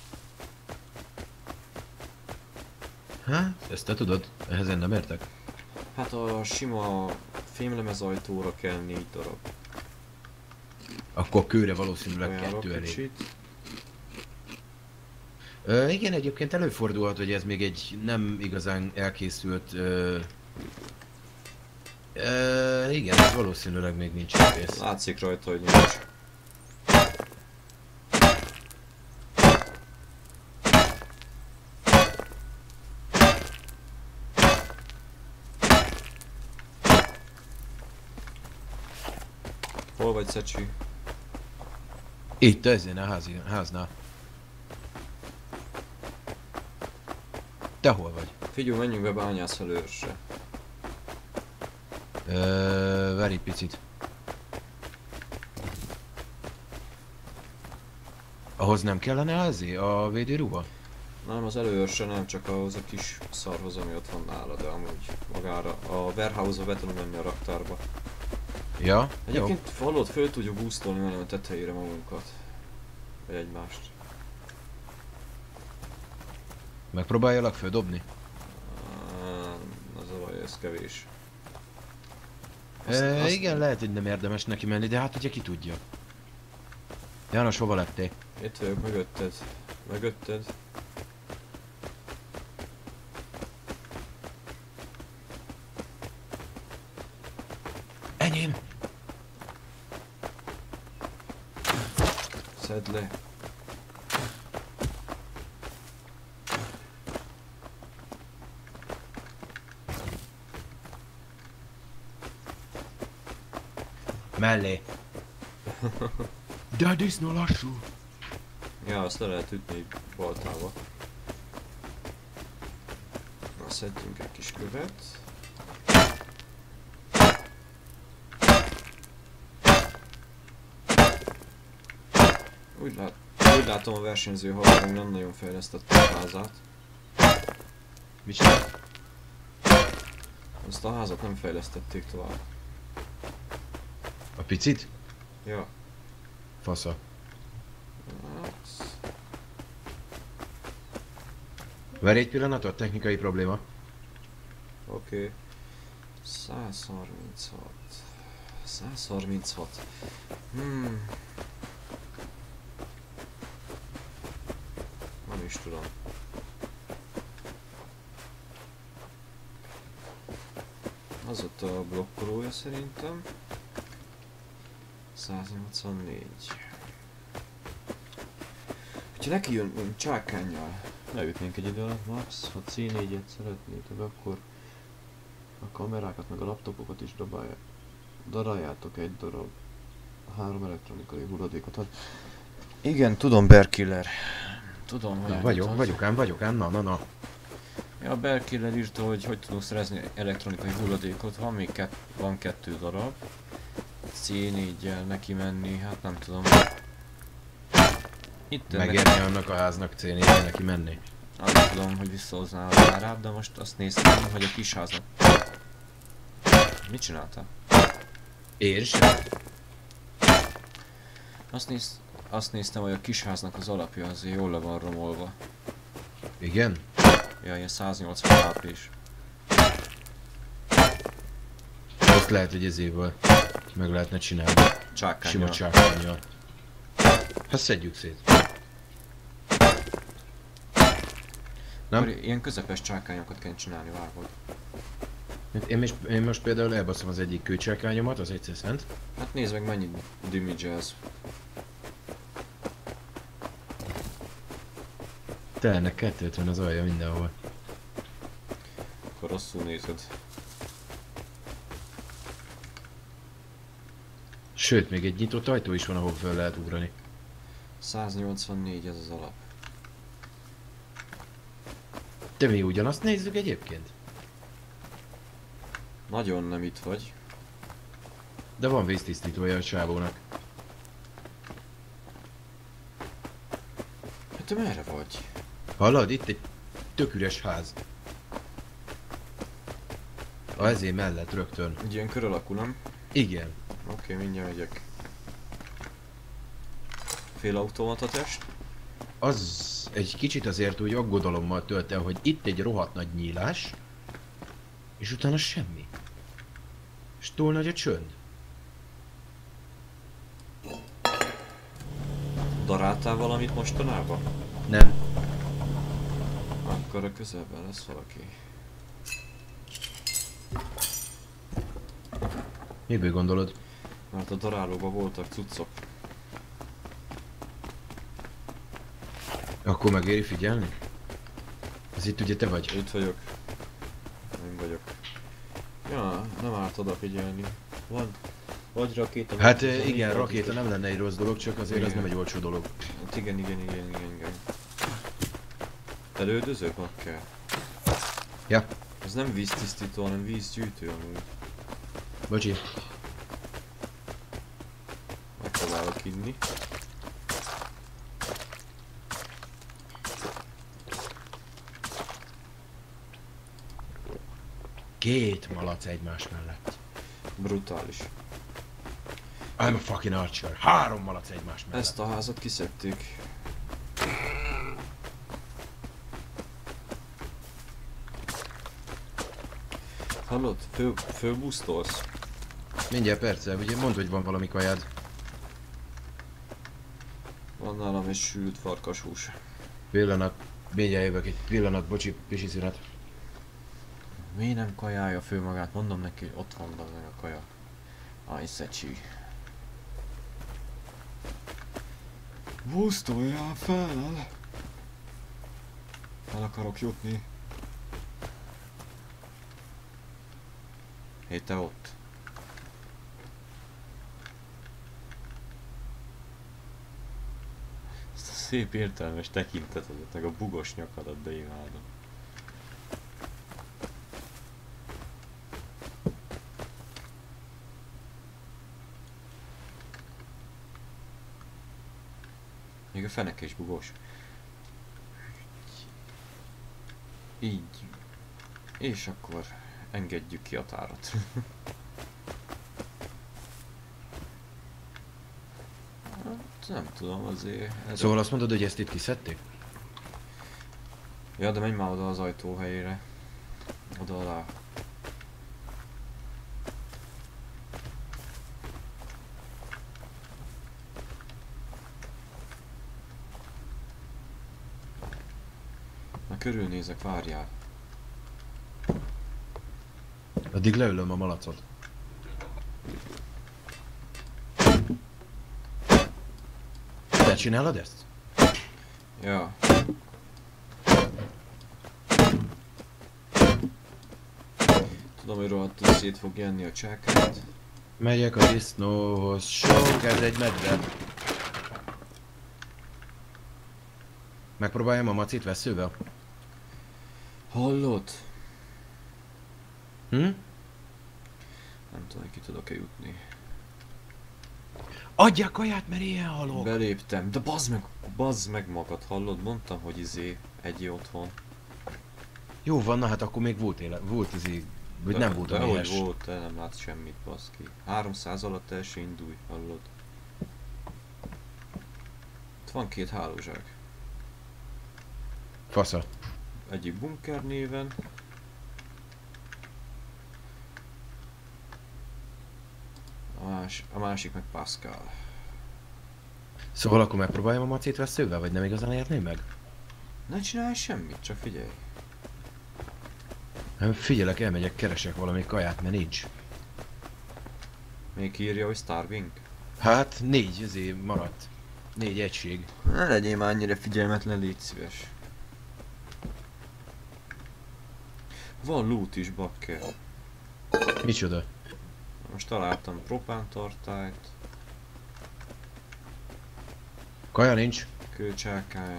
B: Hát, ezt te tudod, ehhez én nem értek.
A: Hát a sima fémlemez ajtóra kell négy darab.
B: Akkor kőre valószínűleg
A: Ajánlok
B: kettő elég.
A: kicsit.
B: Ö, igen, egyébként előfordulhat, hogy ez még egy nem igazán elkészült... Ö, ö, igen, ez valószínűleg még nincs kész.
A: Látszik rajta, hogy nincs. Hol vagy, Szecsi?
B: Itt, ezen a házi, háznál. Te hol vagy?
A: Figyelj, menjünk be bányász előrsre.
B: Ö, várj egy picit. Ahhoz nem kellene házi? A védőruha?
A: Nem, az előrsre nem, csak ahhoz a kis szarhoz, ami ott van nála, de amúgy magára. A warehouse-ba be tudom menni a raktárba.
B: Ja?
A: Egyébként hallod, föl tudjuk boostolni velem a tetejére magunkat. Vagy egymást.
B: Megpróbáljalak földobni?
A: Az a baj, ez kevés.
B: Azt, e, azt... Igen, lehet, hogy nem érdemes neki menni, de hát ugye ki tudja. János, hova lettél?
A: Itt vagyok, mögötted. Mögötted.
B: Enyém!
A: Szedd le.
B: Mellé. De a disznó lassú.
A: Ja, azt le lehet ütni egy baltába. Na, szedjünk egy kis követ. Úgy, lát, úgy látom, a versenyző haverunk nem nagyon fejlesztette a házát.
B: Micsoda?
A: Azt a házat nem fejlesztették tovább.
B: A picit?
A: Ja.
B: Fasza.
A: Hát,
B: Várj egy pillanatot, technikai probléma.
A: oké. Okay. száz harminchat. száz harminchat. Hmm. Nem is tudom. Az ott a blokkolója szerintem. száznyolcvannégy. Ha neki jön csákánnyal, leütnénk egy idő alatt, Max, ha cé négyet szeretnétek, akkor a kamerákat meg a laptopokat is dobálják. Daráljátok egy darab három elektronikai hulladékot. Hát, igen, tudom, Bearkiller. Tudom, hogy...
B: Na, vagyok, vagyok ám, vagyok ám, na, na, na.
A: Ja, a Bearkiller írta, hogy hogy tudunk szerezni elektronikai hulladékot. Van még kett, van kettő darab. cé négyel neki menni, hát nem tudom. Itt
B: Megérni annak a háznak cé négyel neki menni.
A: Nem tudom, hogy visszahozná az árát, de most azt néztem, hogy a kis háznak... Mit csináltál?
B: Érts?
A: Azt, néz... azt néztem, hogy a kisháznak az alapja azért jól le van romolva.
B: Igen?
A: Ja, ilyen száznyolcvan április.
B: Azt lehet, hogy ezével meg lehetne csinálni.
A: Csákánnyal.
B: Sima csákánnyal. Hát szedjük szét. Nem?
A: Akkor ilyen közepes csákányokat kell csinálni, vágod.
B: Én most, én most például elbaszom az egyik kőcsákányomat, az egyszer szent.
A: Hát nézd meg, mennyit damage ez.
B: Telnek kettőtven az alja mindenhol.
A: Akkor rosszul nézed.
B: Sőt, még egy nyitott ajtó is van, ahol fel lehet ugrani.
A: száznyolcvannégy ez az alap.
B: De mi ugyanazt nézzük egyébként?
A: Nagyon nem itt vagy.
B: De van víztisztítója a csávónak.
A: Hát te merre vagy?
B: Hallod? Itt egy tök üres ház. A ezé mellett rögtön.
A: Egy ilyen kör alakú, nem?
B: Igen.
A: Oké, okay, mindjárt megyek. Fél automata test?
B: Az egy kicsit azért úgy aggodalommal tölt el, hogy itt egy rohadt nagy nyílás, és utána semmi. És túl nagy a csönd.
A: Daráltál valamit mostanában?
B: Nem.
A: Akkor a közelben lesz valaki.
B: Miből gondolod?
A: Mert a darálóban voltak cuccok.
B: Akkor megéri figyelni? Ez itt ugye te vagy?
A: Itt vagyok. Én vagyok. Ja, nem árt odafigyelni. Van. Vagy rakéta.
B: Hát
A: vagy
B: eh, igen,
A: vagy-
B: rakéta nem lenne egy rossz dolog, csak azért az
A: Igen.
B: nem egy olcsó dolog.
A: Hát igen, igen, igen, igen, igen. Elődözők meg kell.
B: Ja,
A: Ez nem víztisztító, hanem vízgyűjtő amúgy.
B: bocsi.
A: Megpróbálok inni.
B: Két malac egymás mellett.
A: Brutális.
B: I'm a fucking archer. Három malac egymás mellett.
A: Ezt a házat kiszedték. Hallod? Fő, fölbusztolsz?
B: Mindjárt perccel, ugye mondd, hogy van valami kajád.
A: Van nálam egy sült farkashús.
B: Pillanat. Mindjárt jövök, egy pillanat, bocsi, pisi szünet.
A: Mi nem kajálja fő magát? Mondom neki, hogy ott van meg a kaja. Aj, szecsi. Busztoljál fel! El akarok jutni. Hé, te ott. Ezt a szép értelmes tekintetedet, meg a bugos nyakadat, de imádom. Még a feneke is bugos. Így. És akkor engedjük ki a tárat. nem tudom, azért... Ez
B: Szóval azt mondod, hogy ezt itt kiszedték?
A: Ja, de menj már oda az ajtó helyére. Oda alá. Na körülnézek, várjál.
B: Addig leülöm a malacot. Te csinálod ezt?
A: Ja. Tudom, hogy rohadtul szét fog enni a csákát.
B: Megyek a disznóhoz, sok, ez egy medve. Megpróbáljam a macit veszővel?
A: Hallod?
B: Hm?
A: Nem tudom, hogy ki tudok-e jutni.
B: Adja kaját, mert ilyen halok!
A: Beléptem, de bazd meg, bazd meg magad, hallod? Mondtam, hogy izé, egy otthon.
B: Jó van, na hát akkor még volt élet, volt izé, vagy
A: De-
B: nem volt
A: de
B: a
A: hogy
B: méhes.
A: volt, te nem látsz semmit, baszki. háromszáz alatt el se indulj, hallod? Itt van két hálózsák.
B: Fasza.
A: Egyik bunker néven. A, más, a másik meg Pascal.
B: Szóval akkor megpróbáljam a macit veszővel, vagy nem igazán érném meg?
A: Ne csinálj semmit, csak figyelj.
B: Nem, figyelek, elmegyek, keresek valami kaját, mert nincs.
A: Még írja, hogy Starving?
B: Hát négy izé maradt. Négy egység.
A: Ne legyél már annyira figyelmetlen, légy szíves. Van loot is, bakker.
B: Micsoda?
A: Most találtam propántartályt,
B: Kaja nincs.
A: kőcsákány.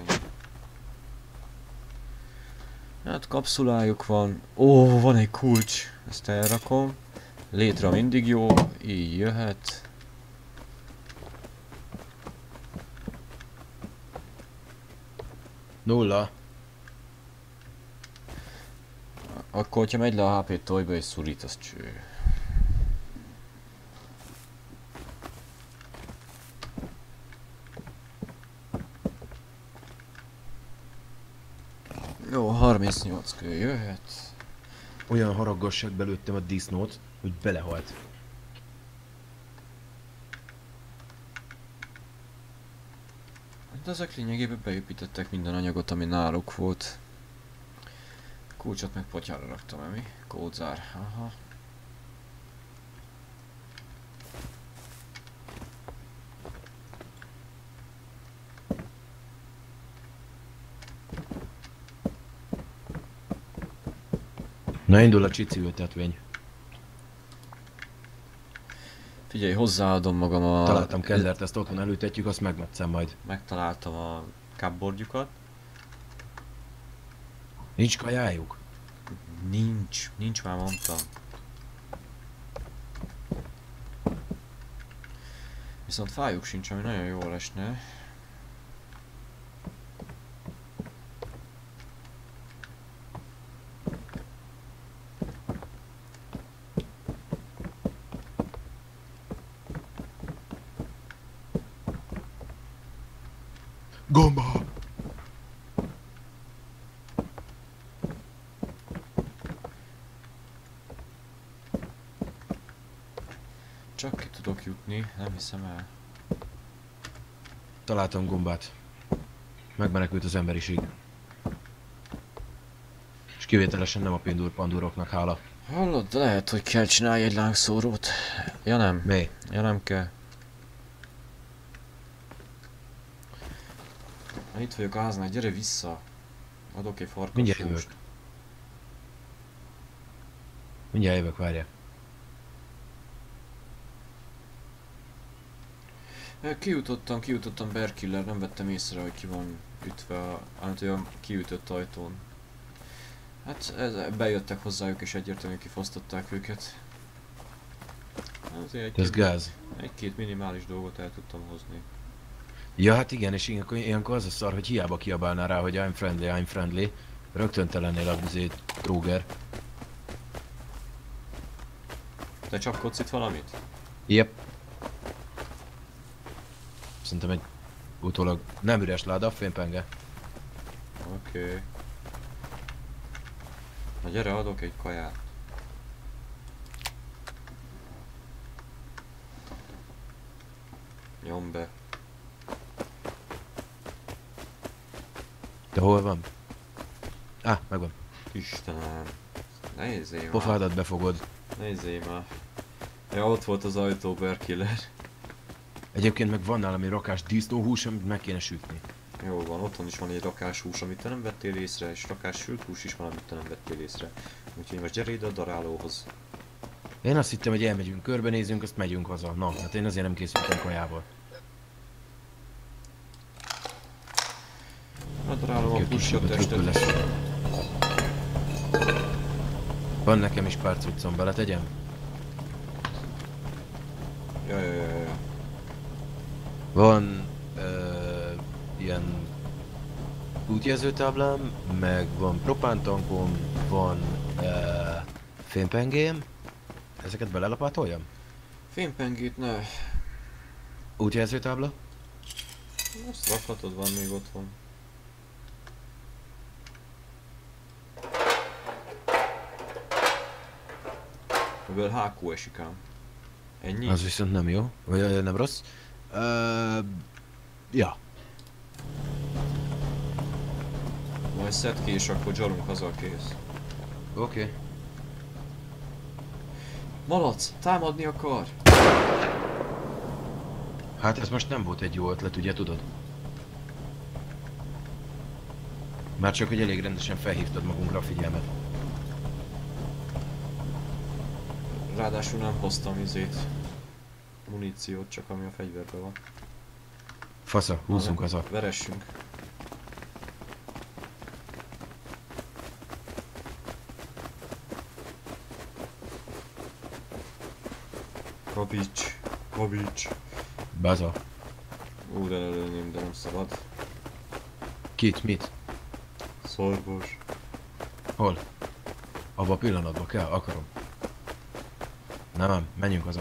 A: Hát kapszulájuk van. Ó, van egy kulcs. Ezt elrakom. Létre mindig jó. Így jöhet.
B: Nulla.
A: Akkor, hogyha megy le a há pé tojba és szurít, az cső. Jó, harmincnyolc kő jöhet.
B: Olyan haraggasságba lőttem a disznót, hogy belehalt.
A: De ezek lényegében beépítettek minden anyagot, ami náluk volt. Kulcsot meg potyára raktam, emi? Kódzár, aha.
B: Na indul a csici ültetvény.
A: Figyelj, hozzáadom magam a...
B: Találtam kellert, ezt otthon elültetjük, azt megmetszem majd.
A: Megtaláltam a cupboardjukat.
B: Nincs kajájuk?
A: Nincs, nincs már mondtam. Viszont fájuk sincs, ami nagyon jól esne.
B: Gomba!
A: Csak ki tudok jutni, nem hiszem el.
B: Találtam gombát. Megmenekült az emberiség. És kivételesen nem a pindur panduroknak hála.
A: Hallod, de lehet, hogy kell csinálni egy lángszórót. Ja nem,
B: Mi?
A: ja nem kell. Ha itt vagyok a háznál, gyere vissza. Adok egy
B: Mindjárt
A: farkas
B: jövök. Mindjárt jövök, várjál.
A: Kijutottam, kijutottam Berkiller, nem vettem észre, hogy ki van ütve a, hát olyan kiütött ajtón. Hát ez, bejöttek hozzájuk és egyértelműen kifosztották őket. Azért
B: Ez
A: egy,
B: gáz.
A: egy-két minimális dolgot el tudtam hozni.
B: Ja, hát igen, és ilyenkor, ilyenkor az a szar, hogy hiába kiabálnál rá, hogy I'm friendly, I'm friendly. Rögtön te lennél a bizét, Kruger.
A: Te csapkodsz itt valamit?
B: Yep. Szerintem egy Utólag nem üres láda, fénypenge.
A: Oké. Okay. Na gyere, adok egy kaját. Nyom be.
B: De hol van? Á, megvan.
A: Istenem. Nézzél már.
B: Pofádat befogod.
A: Nézzél már. Ja, ott volt az ajtó, Berkiller.
B: Egyébként meg van nálam egy rakás disznóhús, amit meg kéne sütni.
A: Jó van, otthon is van egy rakás hús, amit te nem vettél észre, és rakás sült hús is van, amit te nem vettél észre. Úgyhogy most gyere ide a darálóhoz.
B: Én azt hittem, hogy elmegyünk, körbenézünk, azt megyünk haza. Na, hát én azért nem készültem kajával.
A: A daráló a pussot testet.
B: Van nekem is pár cuccom, beletegyem?
A: Ja, ja, ja, ja.
B: Van ö, ilyen útjelzőtáblám, meg van propántankom, van ö, fénypengém. Ezeket belelapátoljam?
A: Fénypengét ne.
B: Útjelzőtábla?
A: Azt rakhatod, van még otthon. Ebből há kú esik ám. Ennyi?
B: Az viszont nem jó, vagy nem rossz. Uh, ja.
A: Majd szedd ki, és akkor gyarunk haza, kész.
B: Oké. Okay.
A: Malac, támadni akar!
B: Hát ez most nem volt egy jó ötlet, ugye tudod? Már csak, hogy elég rendesen felhívtad magunkra a figyelmet.
A: Ráadásul nem hoztam izét. Muníciót, csak ami a fegyverben van.
B: Fasza, húzzunk haza.
A: Veressünk. Kabics, kabics.
B: Baza.
A: Ú, de lelőném, de nem szabad.
B: Kit, mit?
A: Szorgos.
B: Hol? Abba a pillanatban kell, akarom. Nem, nem, menjünk haza.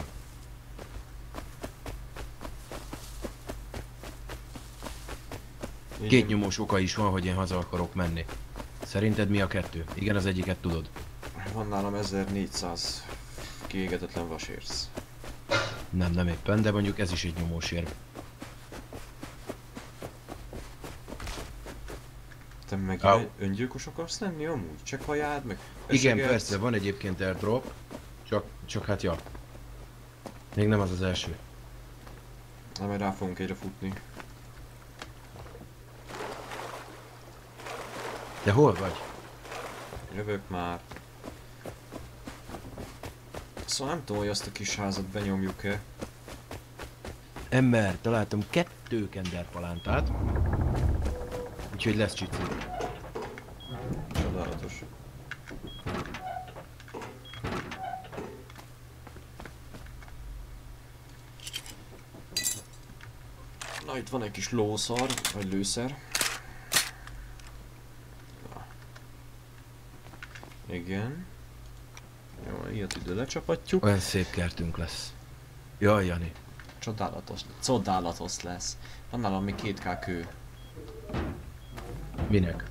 B: Két nyomós oka is van, hogy én haza akarok menni. Szerinted mi a kettő? Igen, az egyiket tudod.
A: Van nálam ezernégyszáz kiégetetlen vasérc.
B: Nem, nem éppen, de mondjuk ez is egy nyomós érv.
A: Te meg
B: Au.
A: öngyilkos akarsz lenni amúgy? Csak hajád meg?
B: Igen,
A: Esegetsz?
B: persze, van egyébként airdrop. Csak, csak hát ja. Még nem az az első.
A: Na, majd rá fogunk egyre futni.
B: De hol vagy?
A: Jövök már. Szóval nem tudom, hogy azt a kis házat benyomjuk-e.
B: Ember, találtam kettő kenderpalántát. Úgyhogy lesz csici.
A: Csodálatos. Na, itt van egy kis lószar, vagy lőszer. Na. Igen. Jó, ilyet ide lecsapatjuk.
B: Olyan szép kertünk lesz. Jaj, Jani.
A: Csodálatos, csodálatos lesz. Van nálam még két ká kő.
B: Minek?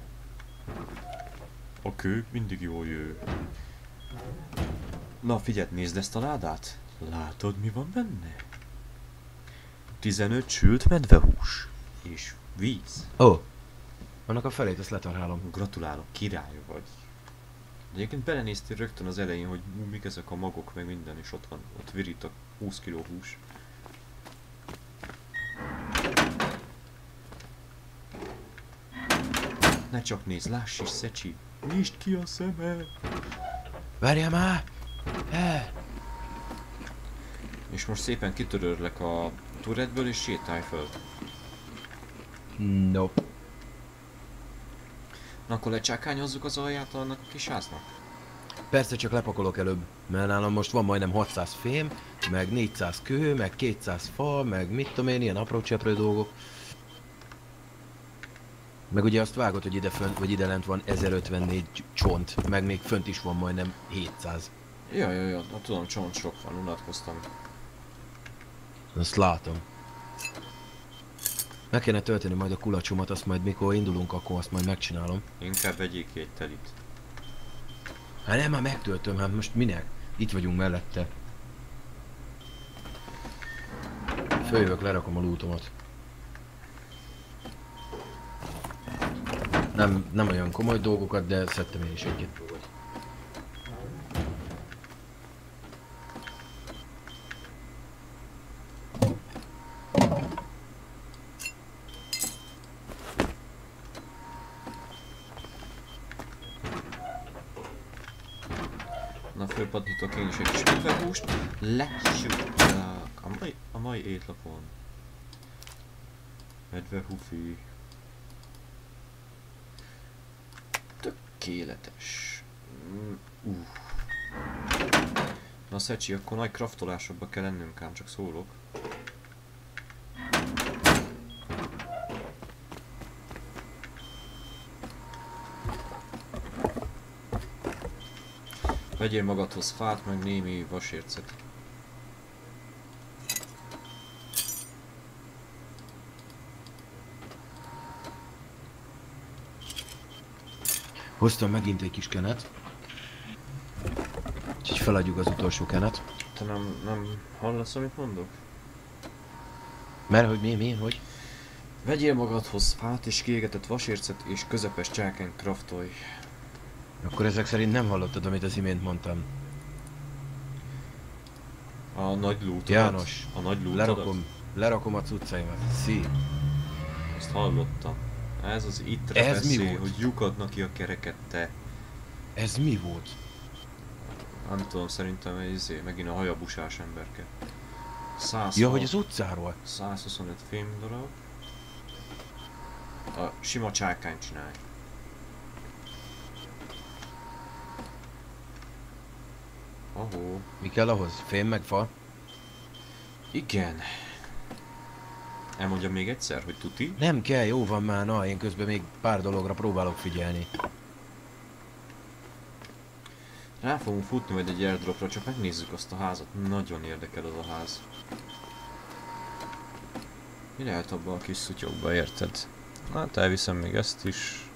A: A kő mindig jól jő. Na figyeld, nézd ezt a ládát. Látod, mi van benne? tizenöt sült medvehús. És víz.
B: Ó. Oh. Annak a felét, ezt letarálom.
A: Gratulálok, király vagy. Egyébként belenéztél rögtön az elején, hogy mik ezek a magok, meg minden, és ott van, ott virít a húsz kiló hús. Ne csak nézd, láss is, Szecsi! Nyisd ki a szemed!
B: Várjál már! He.
A: És most szépen kitörörlek a turretből és sétálj föl.
B: Nope.
A: Na akkor lecsákányozzuk az alját annak a kis háznak?
B: Persze, csak lepakolok előbb, mert nálam most van majdnem hatszáz fém, meg négyszáz kő, meg kétszáz fa, meg mit tudom én, ilyen apró cseprő dolgok. Meg ugye azt vágod, hogy ide fönt, vagy ide lent van ezerötvennégy csont, meg még fönt is van majdnem hétszáz.
A: Ja, ja, ja, na, tudom, csont sok van, unatkoztam.
B: Azt látom. Meg kéne tölteni majd a kulacsomat, azt majd mikor indulunk, akkor azt majd megcsinálom.
A: Inkább vegyék ki egy telit.
B: Hát nem, már megtöltöm, hát most minek? Itt vagyunk mellette. Följövök, lerakom a lootomat. Nem, nem olyan komoly dolgokat, de szedtem én is egy-két dolgot.
A: Na, fölpadítok én is egy kis medvehúst. Lesúgyak a mai, a mai étlapon. Medvehufi. Tökéletes. Mm, uh. Na Szecsi, akkor nagy kraftolásokba kell lennünk, ám csak szólok. Vegyél magadhoz fát, meg némi vasércet.
B: Hoztam megint egy kis kenet. Úgyhogy feladjuk az utolsó kenet.
A: Te nem, nem hallasz, amit mondok?
B: Mert hogy mi, mi, hogy?
A: Vegyél magadhoz fát és kiégetett vasércet és közepes csákány kraftolj.
B: Akkor ezek szerint nem hallottad, amit az imént mondtam.
A: A nagy lootodat?
B: János,
A: a nagy lootodat?
B: lerakom, lerakom a cuccaimat. Szí.
A: Ezt hallottam. Ez az itt
B: Ez mi
A: beszél,
B: volt?
A: hogy lyukadnak ki a kereket, te.
B: Ez mi volt?
A: Nem tudom, szerintem ez izé, megint a hajabusás emberke. száz
B: Ja, hogy az utcáról.
A: százhuszonöt fém darab. A sima csákány csinálj. Ahó.
B: Mi kell ahhoz? Fém meg fa?
A: Igen. Elmondjam még egyszer, hogy tuti?
B: Nem kell, jó van már, na, én közben még pár dologra próbálok figyelni.
A: Rá fogunk futni majd egy airdropra, csak megnézzük azt a házat. Nagyon érdekel az a ház. Mi lehet abban a kis szutyokba, érted? Hát elviszem még ezt is.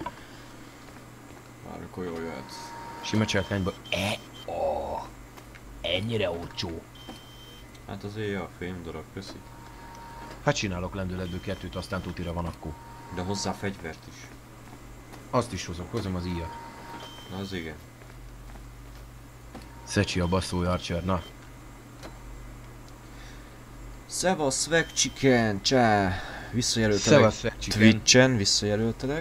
A: Bármikor jól jöhet.
B: Sima csákányba. E, ó, ennyire olcsó.
A: Hát azért a fém darab, köszi.
B: Hát csinálok lendületből kettőt, aztán tutira van akkor.
A: De hozzá fegyvert is.
B: Azt is hozok, hozom az íjat.
A: Na az igen.
B: Szecsi a basszói Archer, na.
A: Szevasz, Swag Chicken, csá! Visszajelöltelek
B: Szevasz, Swag Chicken.
A: Twitchen, visszajelöltelek.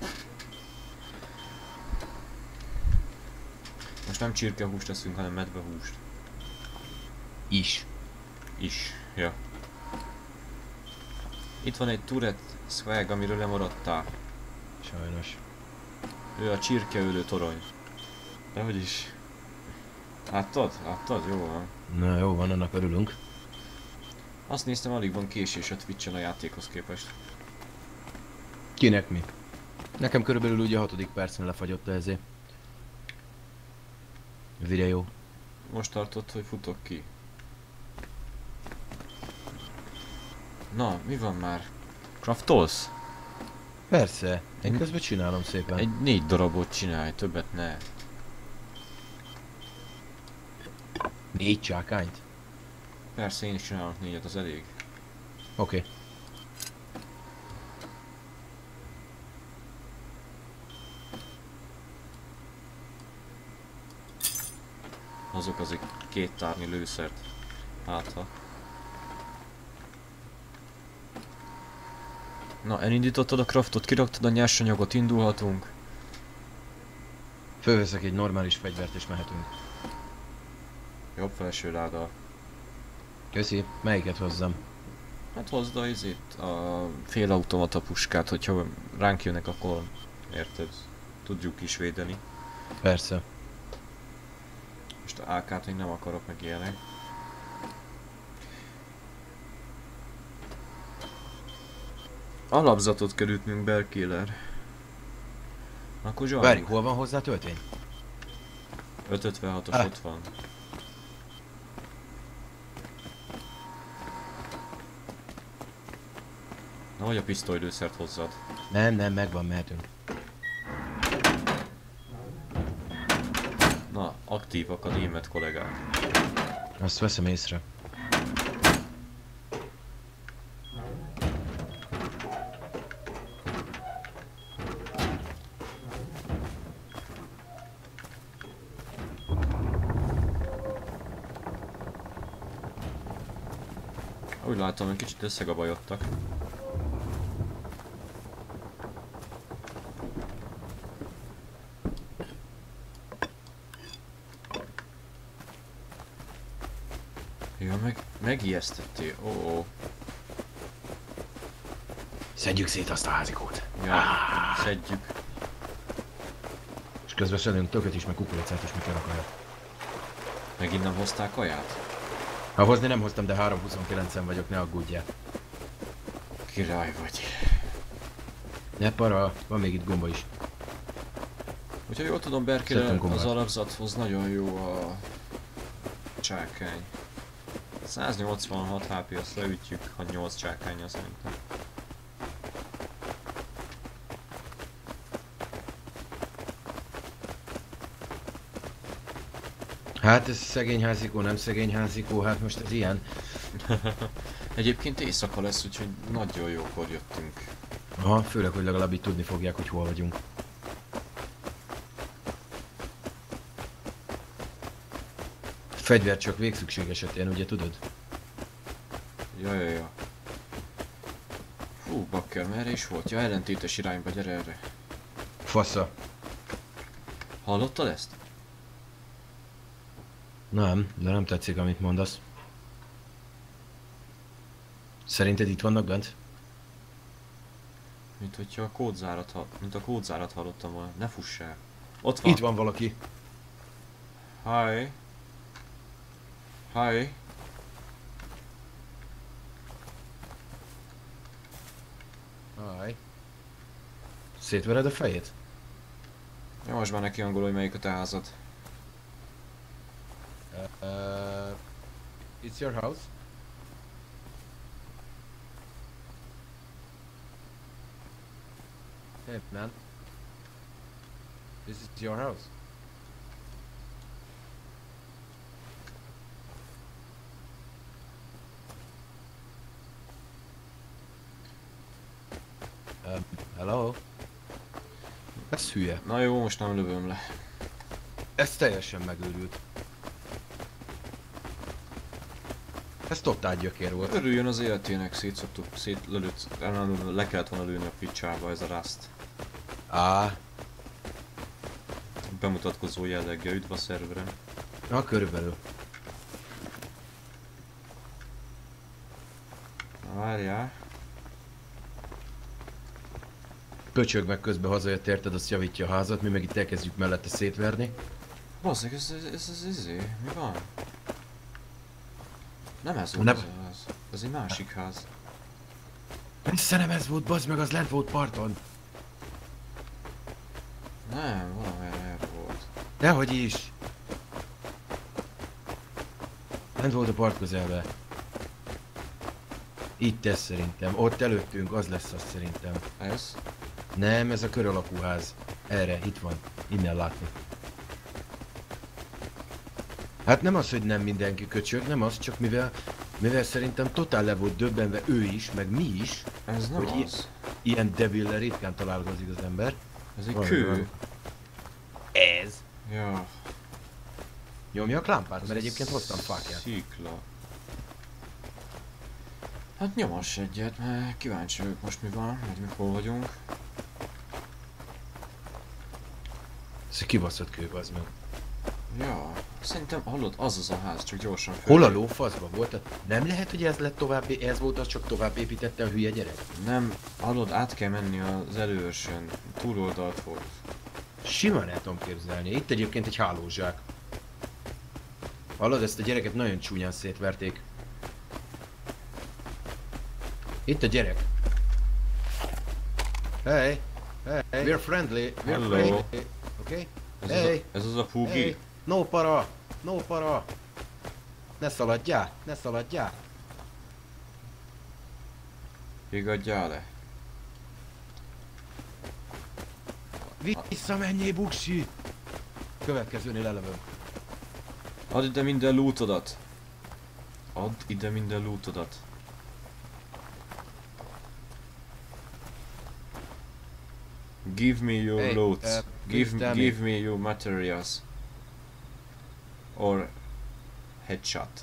A: Most nem csirkehúst teszünk, hanem medvehúst.
B: Is.
A: Is, ja. Itt van egy Tourette Swag, amiről lemaradtál.
B: Sajnos.
A: Ő a csirkeölő torony. Dehogy is. Láttad? Láttad? Jó van.
B: Na jó van, annak örülünk.
A: Azt néztem, alig van késés a Twitchen a játékhoz képest.
B: Kinek mi? Nekem körülbelül ugye a hatodik percen lefagyott ezért. Videó.
A: Most tartott, hogy futok ki. Na, mi van már? Craftolsz?
B: Persze, én közben csinálom szépen.
A: Egy négy darabot csinálj, többet ne.
B: Négy csákányt?
A: Persze, én is csinálok négyet, az elég.
B: Oké. Okay.
A: Azok azért két tárnyi lőszert. Hát ha. Na, elindítottad a craftot, kiraktad a nyersanyagot, indulhatunk.
B: Fölveszek egy normális fegyvert és mehetünk.
A: Jobb felső láda.
B: Köszi, melyiket hozzam?
A: Hát hozd a izét, a félautomata puskát, hogyha ránk jönnek, akkor érted, tudjuk is védeni.
B: Persze.
A: Most á kát még nem akarok, meg ilyenek. Alapzatot kell ütnünk, Berkiller. Akkor zsarjuk.
B: Várj, hol van hozzá töltény?
A: ötszázötvenhatos
B: Ah.
A: ott van. Na Vagy a pisztolylőszert hozzad.
B: Nem, nem, megvan, mehetünk.
A: Na, aktívak a német kollégák.
B: Azt veszem észre.
A: Úgy látom, hogy kicsit összegabajodtak. Ja, meg, megijesztettél. Ó, ó.
B: Szedjük szét azt a házikót.
A: Ja, szedjük.
B: És közben szedünk tököt is, meg kukoricát is, meg kell a kaját.
A: Megint nem hozták kaját?
B: Ha hozni nem hoztam, de három huszonkilencen vagyok, ne aggódjál.
A: Király vagy.
B: Ne para, van még itt gomba is.
A: Hogyha jól tudom, Berkére
B: Szedtem gombát.
A: az alapzathoz nagyon jó a csákány. száznyolcvanhat há pé, azt leütjük, ha nyolc csákánya szerintem.
B: Hát ez szegény házikó, nem szegény házikó, hát most ez ilyen.
A: Egyébként éjszaka lesz, úgyhogy nagyon jókor jöttünk.
B: Aha, főleg, hogy legalább így tudni fogják, hogy hol vagyunk. Fegyver csak végszükség esetén, ugye tudod?
A: Ja, ja, ja. Hú, bakker, merre is volt? Ja, ellentétes irányba, gyere erre.
B: Fasza.
A: Hallottad ezt?
B: Nem, de nem tetszik, amit mondasz. Szerinted itt vannak bent?
A: Mint hogyha a kódzárat, ha... mint a kódzárat hallottam volna. Ne fuss el. Ott van.
B: Itt van valaki.
A: Hi. Hi.
B: Hi. Szétvered a fejét?
A: Nyomásd már neki angolul, hogy melyik a te házad.
B: Uh, it's your house? Hey man. This is your house? Um, hello? Ez hülye.
A: Na jó, most nem lövöm le.
B: Ez teljesen megőrült. Ez totál gyökér volt.
A: Örüljön az életének, szétszoktuk, szétlőtt, le kellett volna lőni a picsába ez a Rust.
B: Á,
A: Bemutatkozó jelleggel, üdv a szerveren.
B: na körülbelül.
A: Na, várjál.
B: Pöcsög meg közben hazajött, érted, azt javítja a házat, mi meg itt elkezdjük mellette szétverni.
A: Bazzeg, ez, ez, ez, ez, izé, mi van? Nem ez volt
B: Nem.
A: ez a ház. Ez egy másik ház.
B: Messze nem ez volt, bazd meg, az lent volt parton.
A: Nem, valamerre erre volt.
B: Dehogy is. Lent volt a part közelbe. Itt ez szerintem, ott előttünk, az lesz az szerintem.
A: Ez?
B: Nem, ez a kör alakú ház. Erre, itt van, innen látni. Hát nem az, hogy nem mindenki köcsög, nem az, csak mivel, mivel szerintem totál le volt döbbenve ő is, meg mi is,
A: Ez nem
B: hogy
A: az.
B: i- ilyen devillel ritkán találkozik az ember.
A: Ez egy
B: Van,
A: kő.
B: van. Ez.
A: Ja.
B: Nyomjak lámpát,
A: ez
B: mert egyébként hoztam fákját.
A: Szikla. Hát nyomass egyet, mert kíváncsi vagyok most mi van, meg mi hol vagyunk.
B: Ez egy kibaszott kő, az meg.
A: Ja, szerintem hallod, az az a ház, csak gyorsan fel.
B: Hol a lófaszba volt? Nem lehet, hogy ez lett tovább, ez volt, az csak tovább építette a hülye gyerek?
A: Nem, hallod, át kell menni az előörsön, túloldalt volt.
B: Simán el tudom képzelni. Itt egyébként egy hálózsák. Hallod, ezt a gyereket nagyon csúnyán szétverték. Itt a gyerek. Hey, hey, we're friendly, we're
A: Hello.
B: friendly. Okay?
A: Ez,
B: Hey.
A: az, a, ez az a Pugi?
B: Hey, no para, no para. Ne szaladjál, ne szaladjál.
A: Higgadjál le.
B: Visszamenjél, buksi! Következőnél elevem.
A: Add ide minden lootodat. Add ide minden lootodat. Give me your
B: Hey,
A: loot.
B: uh,
A: give
B: please tell
A: give
B: me.
A: me your materials. Or headshot.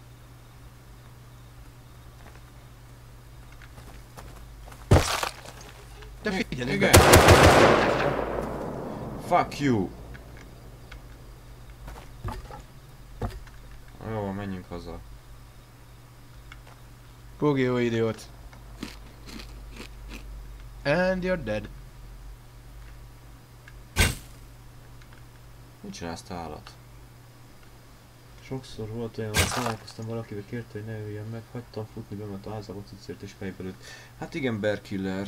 B: De figyelj,
A: Igen. Fuck you. Jó, menjünk haza.
B: Pogi, jó idiót. And you're dead.
A: Mit csinálsz te állat? Sokszor volt olyan, hogy találkoztam valakivel, kérte, hogy ne öljem meg, hagytam futni, bement a házába cuccért és fejbe lőtt. Hát igen, Bear Killer.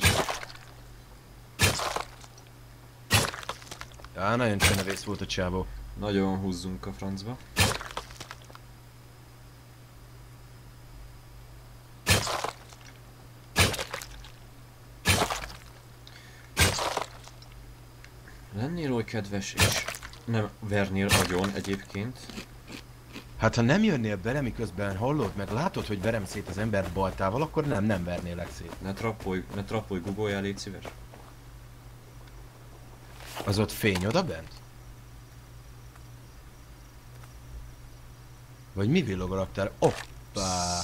B: Á, nagyon csenevész volt a csávó.
A: Nagyon húzzunk a francba. Lennél oly kedves és nem vernél agyon egyébként.
B: Hát ha nem jönnél bele, miközben hallod, meg látod, hogy verem szét az embert baltával, akkor nem, nem vernélek szét.
A: Ne trappolj, ne trappolj, guggoljál, légy szíves.
B: Az ott fény oda bent? Vagy mi villog a raktár? Hoppá!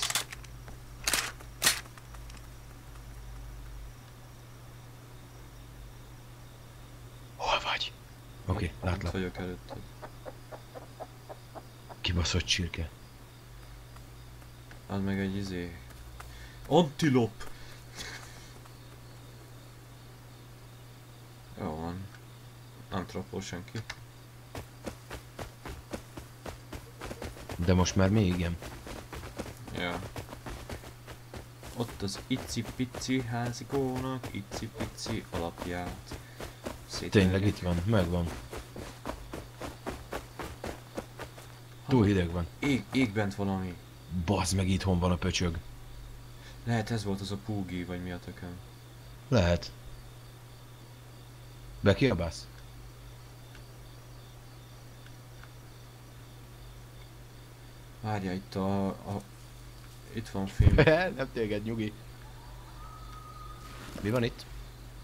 B: Hol vagy? Oké, okay,
A: Ott
B: látlak.
A: vagyok előtted.
B: Kibaszott csirke.
A: Add meg egy izé... Antilop! Jó van. Nem trappol senki.
B: De most már még igen.
A: Ja. Ott az icipici házikónak, icipici alapját.
B: Tényleg itt van, megvan. Túl hideg van.
A: Ég, ég bent valami.
B: Bazd meg, itthon van a pöcsög.
A: Lehet ez volt az a Púgi, vagy mi a tököm.
B: Lehet. Bekiabálsz?
A: Várja, itt a... a itt van film.
B: Nem téged, nyugi. Mi van itt?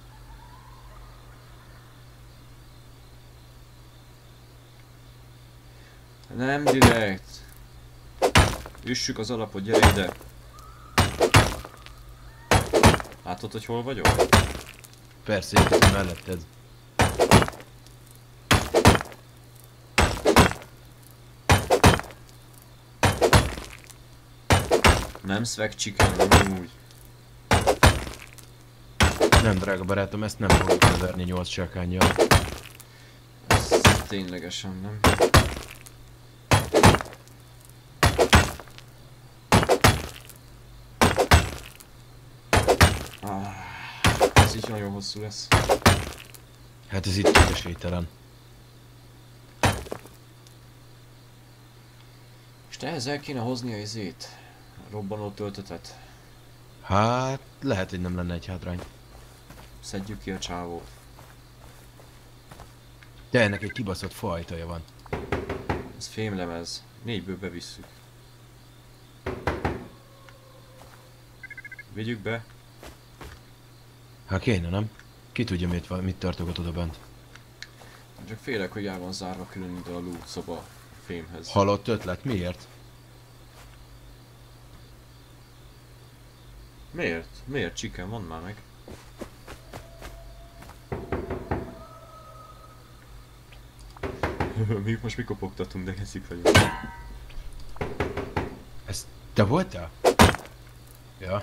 A: Nem direkt. Üssük az alapot, gyere ide. Látod, hogy hol vagyok?
B: Persze, itt van melletted.
A: Nem swag chicken, nem úgy.
B: Nem, drága barátom, ezt nem fogjuk leverni nyolc csákánnyal.
A: Ez ténylegesen nem. Ah, ez így nagyon hosszú lesz.
B: Hát ez itt tök esélytelen.
A: És te ehhez el kéne hozni a izét. A robbanó töltetet.
B: Hát, lehet, hogy nem lenne egy hátrány.
A: Szedjük ki a csávót.
B: De ennek egy kibaszott fajtaja van.
A: Ez fémlemez. Négyből bevisszük. Vigyük be.
B: Hát kéne, nem? Ki tudja, mit, van, mit tartogat oda bent.
A: Csak félek, hogy el van zárva külön ide a loot szoba fémhez.
B: Halott ötlet, miért?
A: Miért? Miért? Chicken, mondd már meg. Mi most mi kopogtatunk, de keszik vagyunk.
B: Ez te voltál? Ja.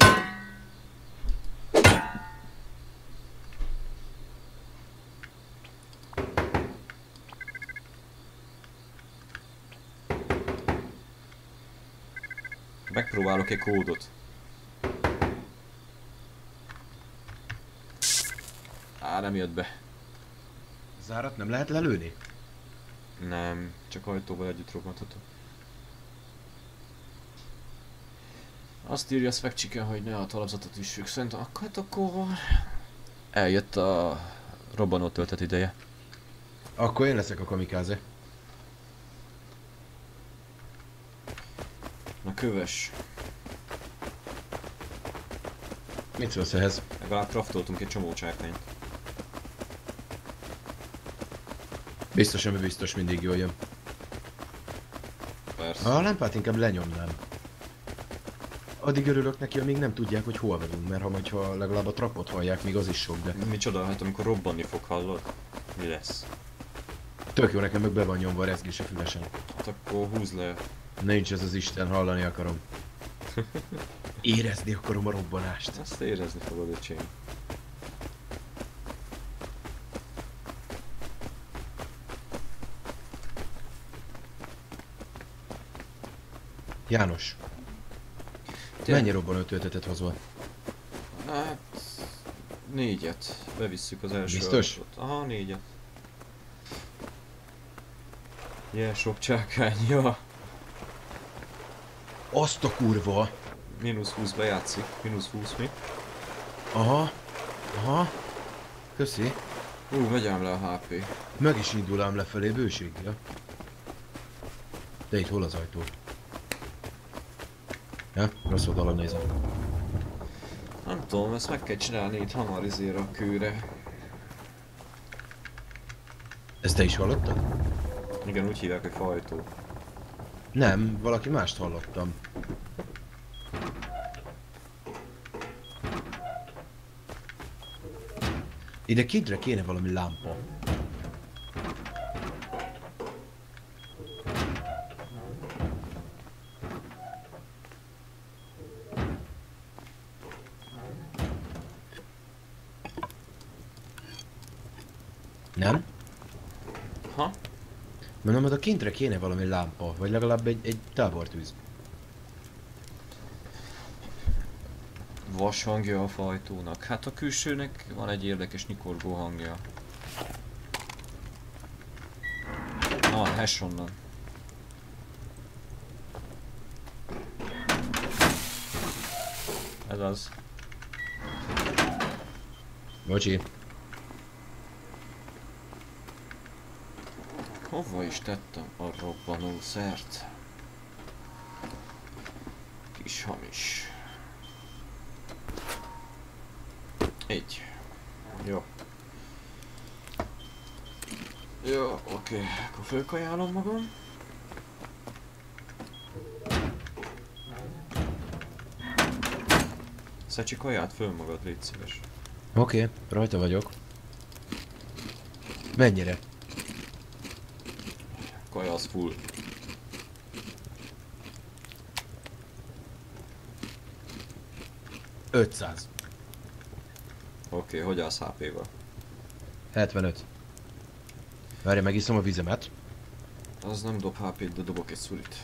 A: Megpróbálok egy kódot. Á, nem jött be.
B: Zárat nem lehet lelőni?
A: Nem, csak ajtóval együtt robbantható. Azt írja Swag Chicken, hogy ne a talapzatot üssük. Szerintem akkor, hát akkor... Eljött a Robbanó töltet ideje.
B: Akkor én leszek a kamikáze.
A: Na köves.
B: Mit szólsz ehhez?
A: Legalább craftoltunk egy csomó csákmányt.
B: Biztos, ami biztos mindig jól jön.
A: Persze.
B: A lámpát inkább lenyomnám. Addig örülök neki, amíg nem tudják, hogy hol vagyunk, mert ha majd ha legalább a trapot hallják, még az is sok, de...
A: Micsoda, hát amikor robbanni fog, hallod? Mi lesz?
B: Tök jó, nekem meg be van nyomva a rezgés a fülesen.
A: Hát akkor húzd le.
B: Nincs ez az Isten, hallani akarom. Érezni akarom a robbanást.
A: Ezt érezni fogod, öcsém.
B: János, mennyi robbanó töltetet hozol?
A: Hát... Négyet. Bevisszük az első
B: Biztos?
A: alapot. Aha, négyet. Ilyen sok csákány, ja.
B: Azt a kurva!
A: Mínusz húsz bejátszik. Mínusz húsz mi?
B: Aha, aha. Köszi.
A: Ú, vegyem le a há pé.
B: Meg is indul ám lefelé bőséggel. De itt hol az ajtó? Ja, rossz oldalon nézem.
A: Nem tudom, ezt meg kell csinálni itt hamar izére a kőre.
B: Ezt te is hallottad?
A: Igen, úgy hívják, hogy fajtó.
B: Nem, valaki mást hallottam. Ide kidre kéne valami lámpa. Nem?
A: Ha?
B: Mondom, hogy a kintre kéne valami lámpa, vagy legalább egy, egy tábortűz.
A: Vas hangja a fajtónak. Hát a külsőnek van egy érdekes nyikorgó hangja. Ah, hash onnan. Ez az.
B: Bocsi.
A: Hova is tettem a robbanószert? Kis hamis. Egy. Jó. Jó, oké. Akkor fölkajálom magam. Szecsi kaját föl magad, légy szíves.
B: Oké, okay, rajta vagyok. Mennyire?
A: Kaja az full.
B: ötszáz.
A: Oké, okay, hogy állsz há pével?
B: hetvenöt. Várj, megiszom a vizemet.
A: Az nem dob há pét, de dobok egy szurit.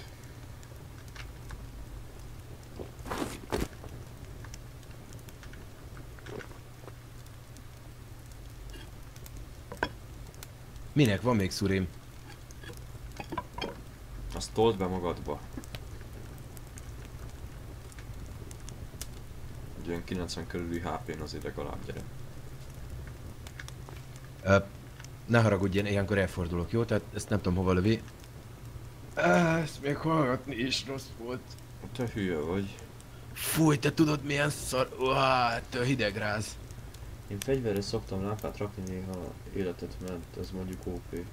B: Minek van még szurim?
A: Azt told be magadba. Egy olyan kilencven körüli há pén azért legalább gyere.
B: Ö, ne haragudj, ilyenkor elfordulok, jó? Tehát ezt nem tudom hova lövi. Ezt még hallgatni is rossz volt.
A: Te hülye vagy.
B: Fúj, te tudod milyen szar... Uá, ettől hidegráz.
A: Én fegyverre szoktam lámpát rakni, néha életet ment, ez mondjuk ó pé.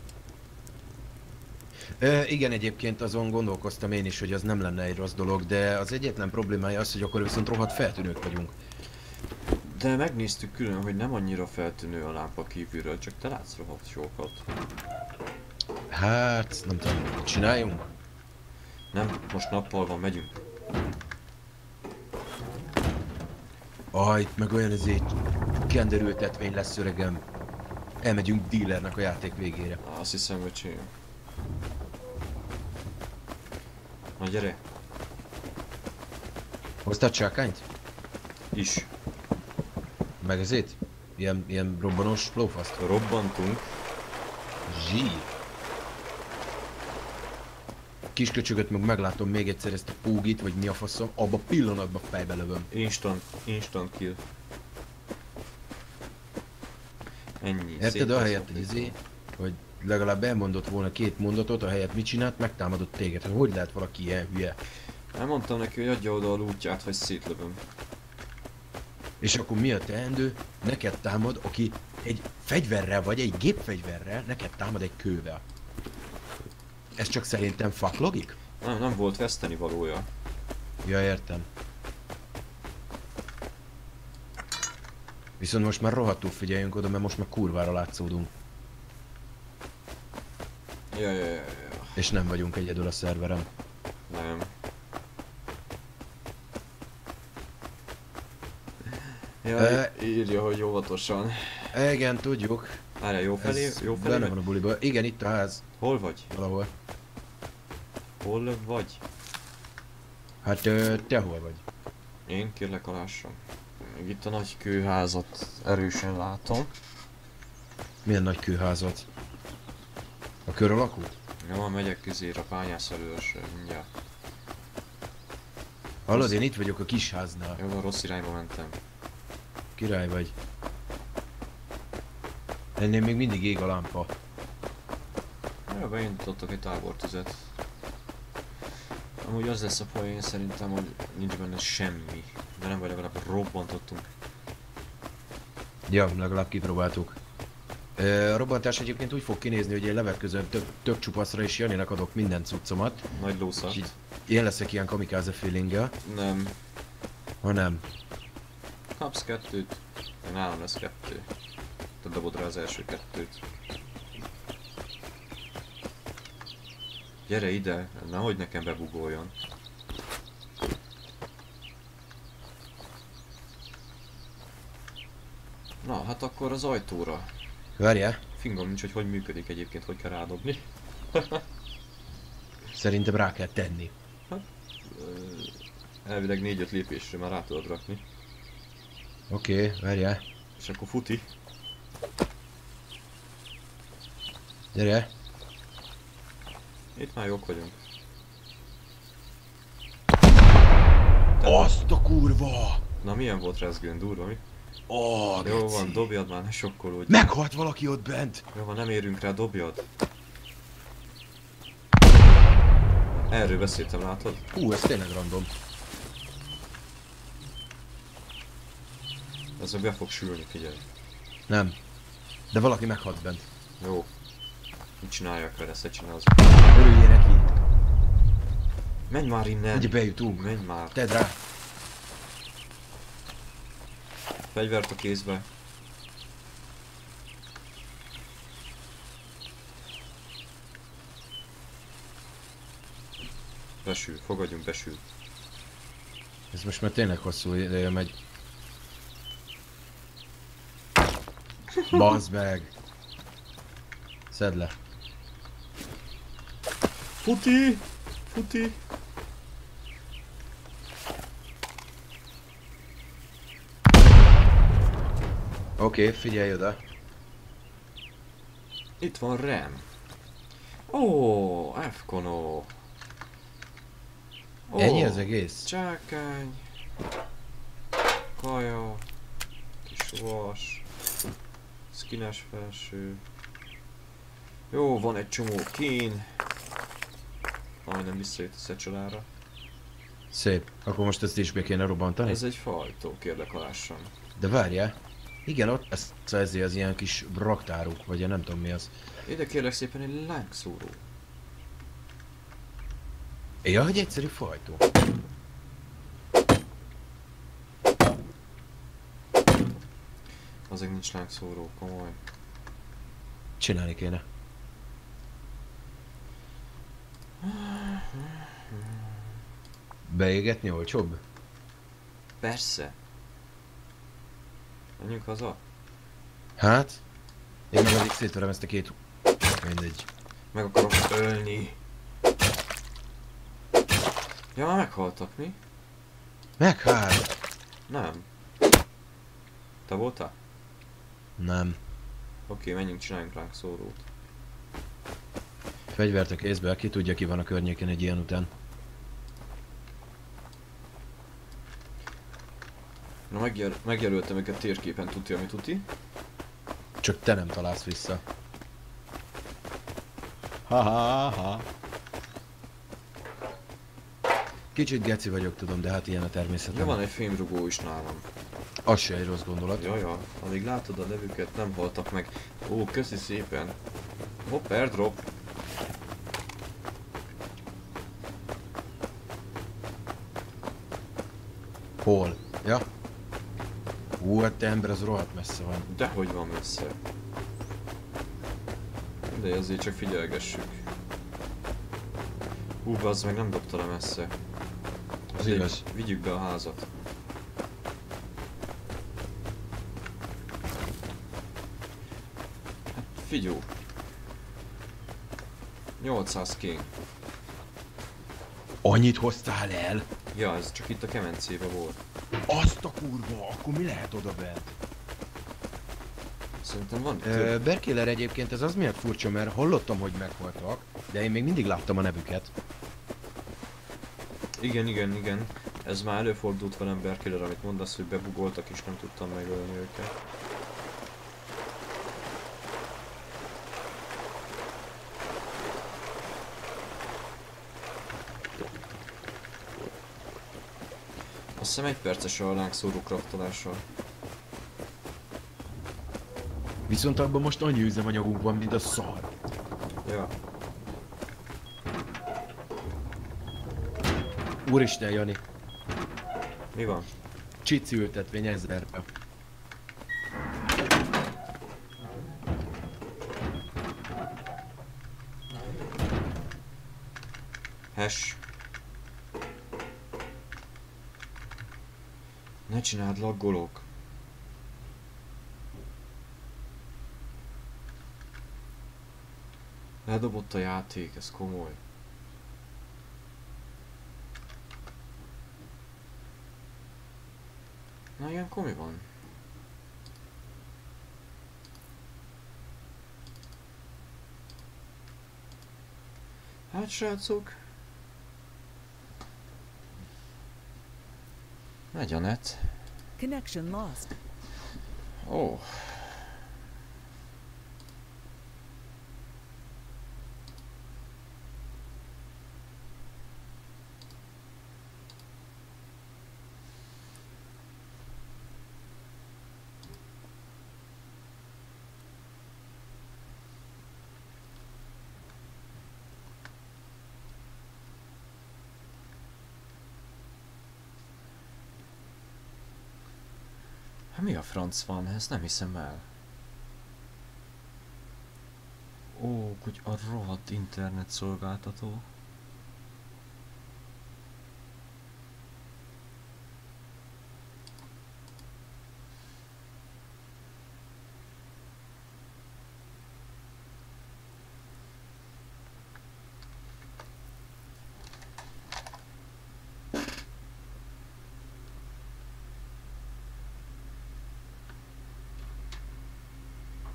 B: Ö, igen, egyébként azon gondolkoztam én is, hogy az nem lenne egy rossz dolog, de az egyetlen problémája az, hogy akkor viszont rohadt feltűnők vagyunk.
A: De megnéztük külön, hogy nem annyira feltűnő a lámpa kívülről, csak te látsz rohadt sokat.
B: Hát, nem tudom, csináljunk?
A: Nem, most nappal van, megyünk.
B: Aj, itt meg olyan ezért kenderültetvény lesz, öregem. Elmegyünk dealernek a játék végére.
A: Azt hiszem, hogy csináljuk. Na gyere!
B: Hoztad csákányt?
A: Is.
B: Meg ezért? Ilyen, ilyen robbanós lófaszt?
A: Robbantunk.
B: Zsír. Kisköcsögöt meg meglátom még egyszer ezt a pógit, vagy mi a faszom, abba pillanatban fejbe lövöm.
A: Instant, instant kill. Ennyi.
B: Érted, ahelyett, hogy izé, hogy legalább elmondott volna két mondatot, ahelyett mit csinált, megtámadott téged. Hát hogy lehet valaki ilyen hülye?
A: Elmondtam neki, hogy adja oda a lootját, vagy szétlövöm.
B: És akkor mi a teendő? Neked támad, aki egy fegyverrel vagy egy gépfegyverrel, neked támad egy kővel. Ez csak szerintem fuck logik?
A: Nem, nem volt veszteni valója.
B: Ja, értem. Viszont most már rohadtul figyeljünk oda, mert most már kurvára látszódunk.
A: Ja, ja, ja, ja.
B: És nem vagyunk egyedül a szerverem.
A: Nem. Ja,
B: Ö,
A: írja, hogy óvatosan.
B: Igen, tudjuk.
A: Várjál, jó felé,
B: Ez
A: jó felé
B: benne
A: megy?
B: van a buliba. Igen, itt a ház.
A: Hol vagy?
B: Valahol.
A: Hol vagy?
B: Hát ö, te hol vagy?
A: Én kérlek alássam. Még itt a nagy kőházat erősen látom.
B: Milyen nagy kőházat? A kör alakú?
A: Jó, megyek közére a bányász elősre, mindjárt.
B: Hallod, én itt vagyok a kis háznál.
A: Jó, van, rossz irányba mentem.
B: Király vagy. Ennél még mindig ég a lámpa.
A: Jó, beindítottak egy tábortüzet. Amúgy az lesz a poén szerintem, hogy nincs benne semmi. De nem vagy, legalább robbantottunk.
B: Ja, legalább kipróbáltuk. Ö, A robbantás egyébként úgy fog kinézni, hogy én levetközön tök, tök csupaszra és Janinek adok minden cuccomat.
A: Nagy lószat.
B: És így én leszek ilyen kamikáze feelinggel.
A: Nem.
B: Ha nem.
A: Kapsz kettőt. De nálam lesz kettő. Te dobod rá az első kettőt. Gyere ide, nehogy nekem bebugoljon. Na, hát akkor az ajtóra.
B: Várjál,
A: Fingom nincs, hogy hogy működik egyébként, hogy kell rádobni.
B: szerintem rá kell tenni.
A: Ö, Elvileg négy-öt lépésre már rá tudod rakni.
B: Oké, okay, várjál.
A: És akkor futi.
B: Gyere.
A: Itt már jók vagyunk.
B: Azt a kurva!
A: Na milyen volt rezgőn, durva mi?
B: Ó,
A: Jó
B: geci.
A: van, dobjad már, ne sokkolódj.
B: Meghalt valaki ott bent!
A: Jó van, nem érünk rá, dobjad. Erről beszéltem, látod?
B: Hú, ez tényleg random.
A: Ez be fog sülni, figyelj.
B: Nem. De valaki meghalt bent.
A: Jó. Mit csináljak vele, ezt csinálsz?
B: Örüljél neki.
A: Menj már innen!
B: Ugye bejutunk.
A: Menj már!
B: Tedd rá.
A: Fegyvert a kézbe. Besül, fogadjunk, besül.
B: Ez most már tényleg hosszú ideje megy. Bazd meg! Szedd le.
A: Futi! Futi!
B: Oké, okay, figyelj oda.
A: Itt van Rem. Ó, F-konó. Ó,
B: Ennyi az egész?
A: Csákány. Kaja. Kis vas. Skines felső. Jó, van egy csomó kín. Majdnem visszajött a szecsolára.
B: Szép. Akkor most ezt is be kéne robbantani?
A: Ez egy fajtó, kérlek alássam.
B: De várjál. Igen, ott ez, ez az ilyen kis raktáruk, vagy én nem tudom mi az.
A: Ide kérlek szépen egy lángszóró.
B: Ja, hogy egyszerű fajtó.
A: Azért nincs lángszóró, komoly.
B: Csinálni kéne. Beégetni olcsóbb?
A: Persze. Menjünk haza?
B: Hát? Én meg addig szétverem ezt a két... Mindegy.
A: Meg akarok ölni. Ja, már meghaltak, mi?
B: Meghalt!
A: Nem. Te voltál?
B: Nem.
A: Oké, menjünk, csináljunk lángszórót.
B: Fegyvert a kézbe, ki tudja ki van a környéken egy ilyen után.
A: Na megjel megjelöltem őket térképen, tuti, ami tuti.
B: Csak te nem találsz vissza. Ha-ha-ha. Kicsit geci vagyok, tudom, de hát ilyen a
A: Ja,
B: természetem.
A: van egy fémrugó is nálam.
B: Az se egy rossz gondolat.
A: Ja, ja, amíg látod a nevüket, nem haltak meg. Ó, köszi szépen. Hopp, airdrop.
B: Hol? Ja? Hú, hát te ember, az rohadt messze van.
A: Dehogy van messze. De ezért csak figyelgessük. Hú, az meg nem dobta le messze.
B: Az igaz.
A: Vigyük be a házat. Hát figyú. nyolcszáz king.
B: Annyit hoztál el?
A: Ja, ez csak itt a kemencébe volt.
B: Azt a kurva, akkor mi lehet oda be?
A: Szerintem van több.
B: Ö, Berkéler egyébként ez az miatt furcsa, mert hallottam, hogy meghaltak, de én még mindig láttam a nevüket.
A: Igen, igen, igen. Ez már előfordult velem, Berkiller, amit mondasz, hogy bebugoltak és nem tudtam megölni őket. Azt hiszem egy perces a lángszóró kraftolással.
B: Viszont abban most annyi üzemanyagunk van, mint a szar.
A: Ja.
B: Úristen, Jani.
A: Mi van?
B: Csici ültetvény ezerbe.
A: Hash. Ne csináld, laggolok. Ledobott a játék, ez komoly. Na ilyen komi van. Hát srácok. Megy a net.
C: Connection lost.
A: Ó. Hát mi a franc van? Ezt nem hiszem el. Ó, hogy a rohadt internet szolgáltató.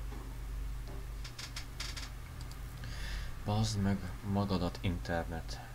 A: Bazd meg magadat, internet.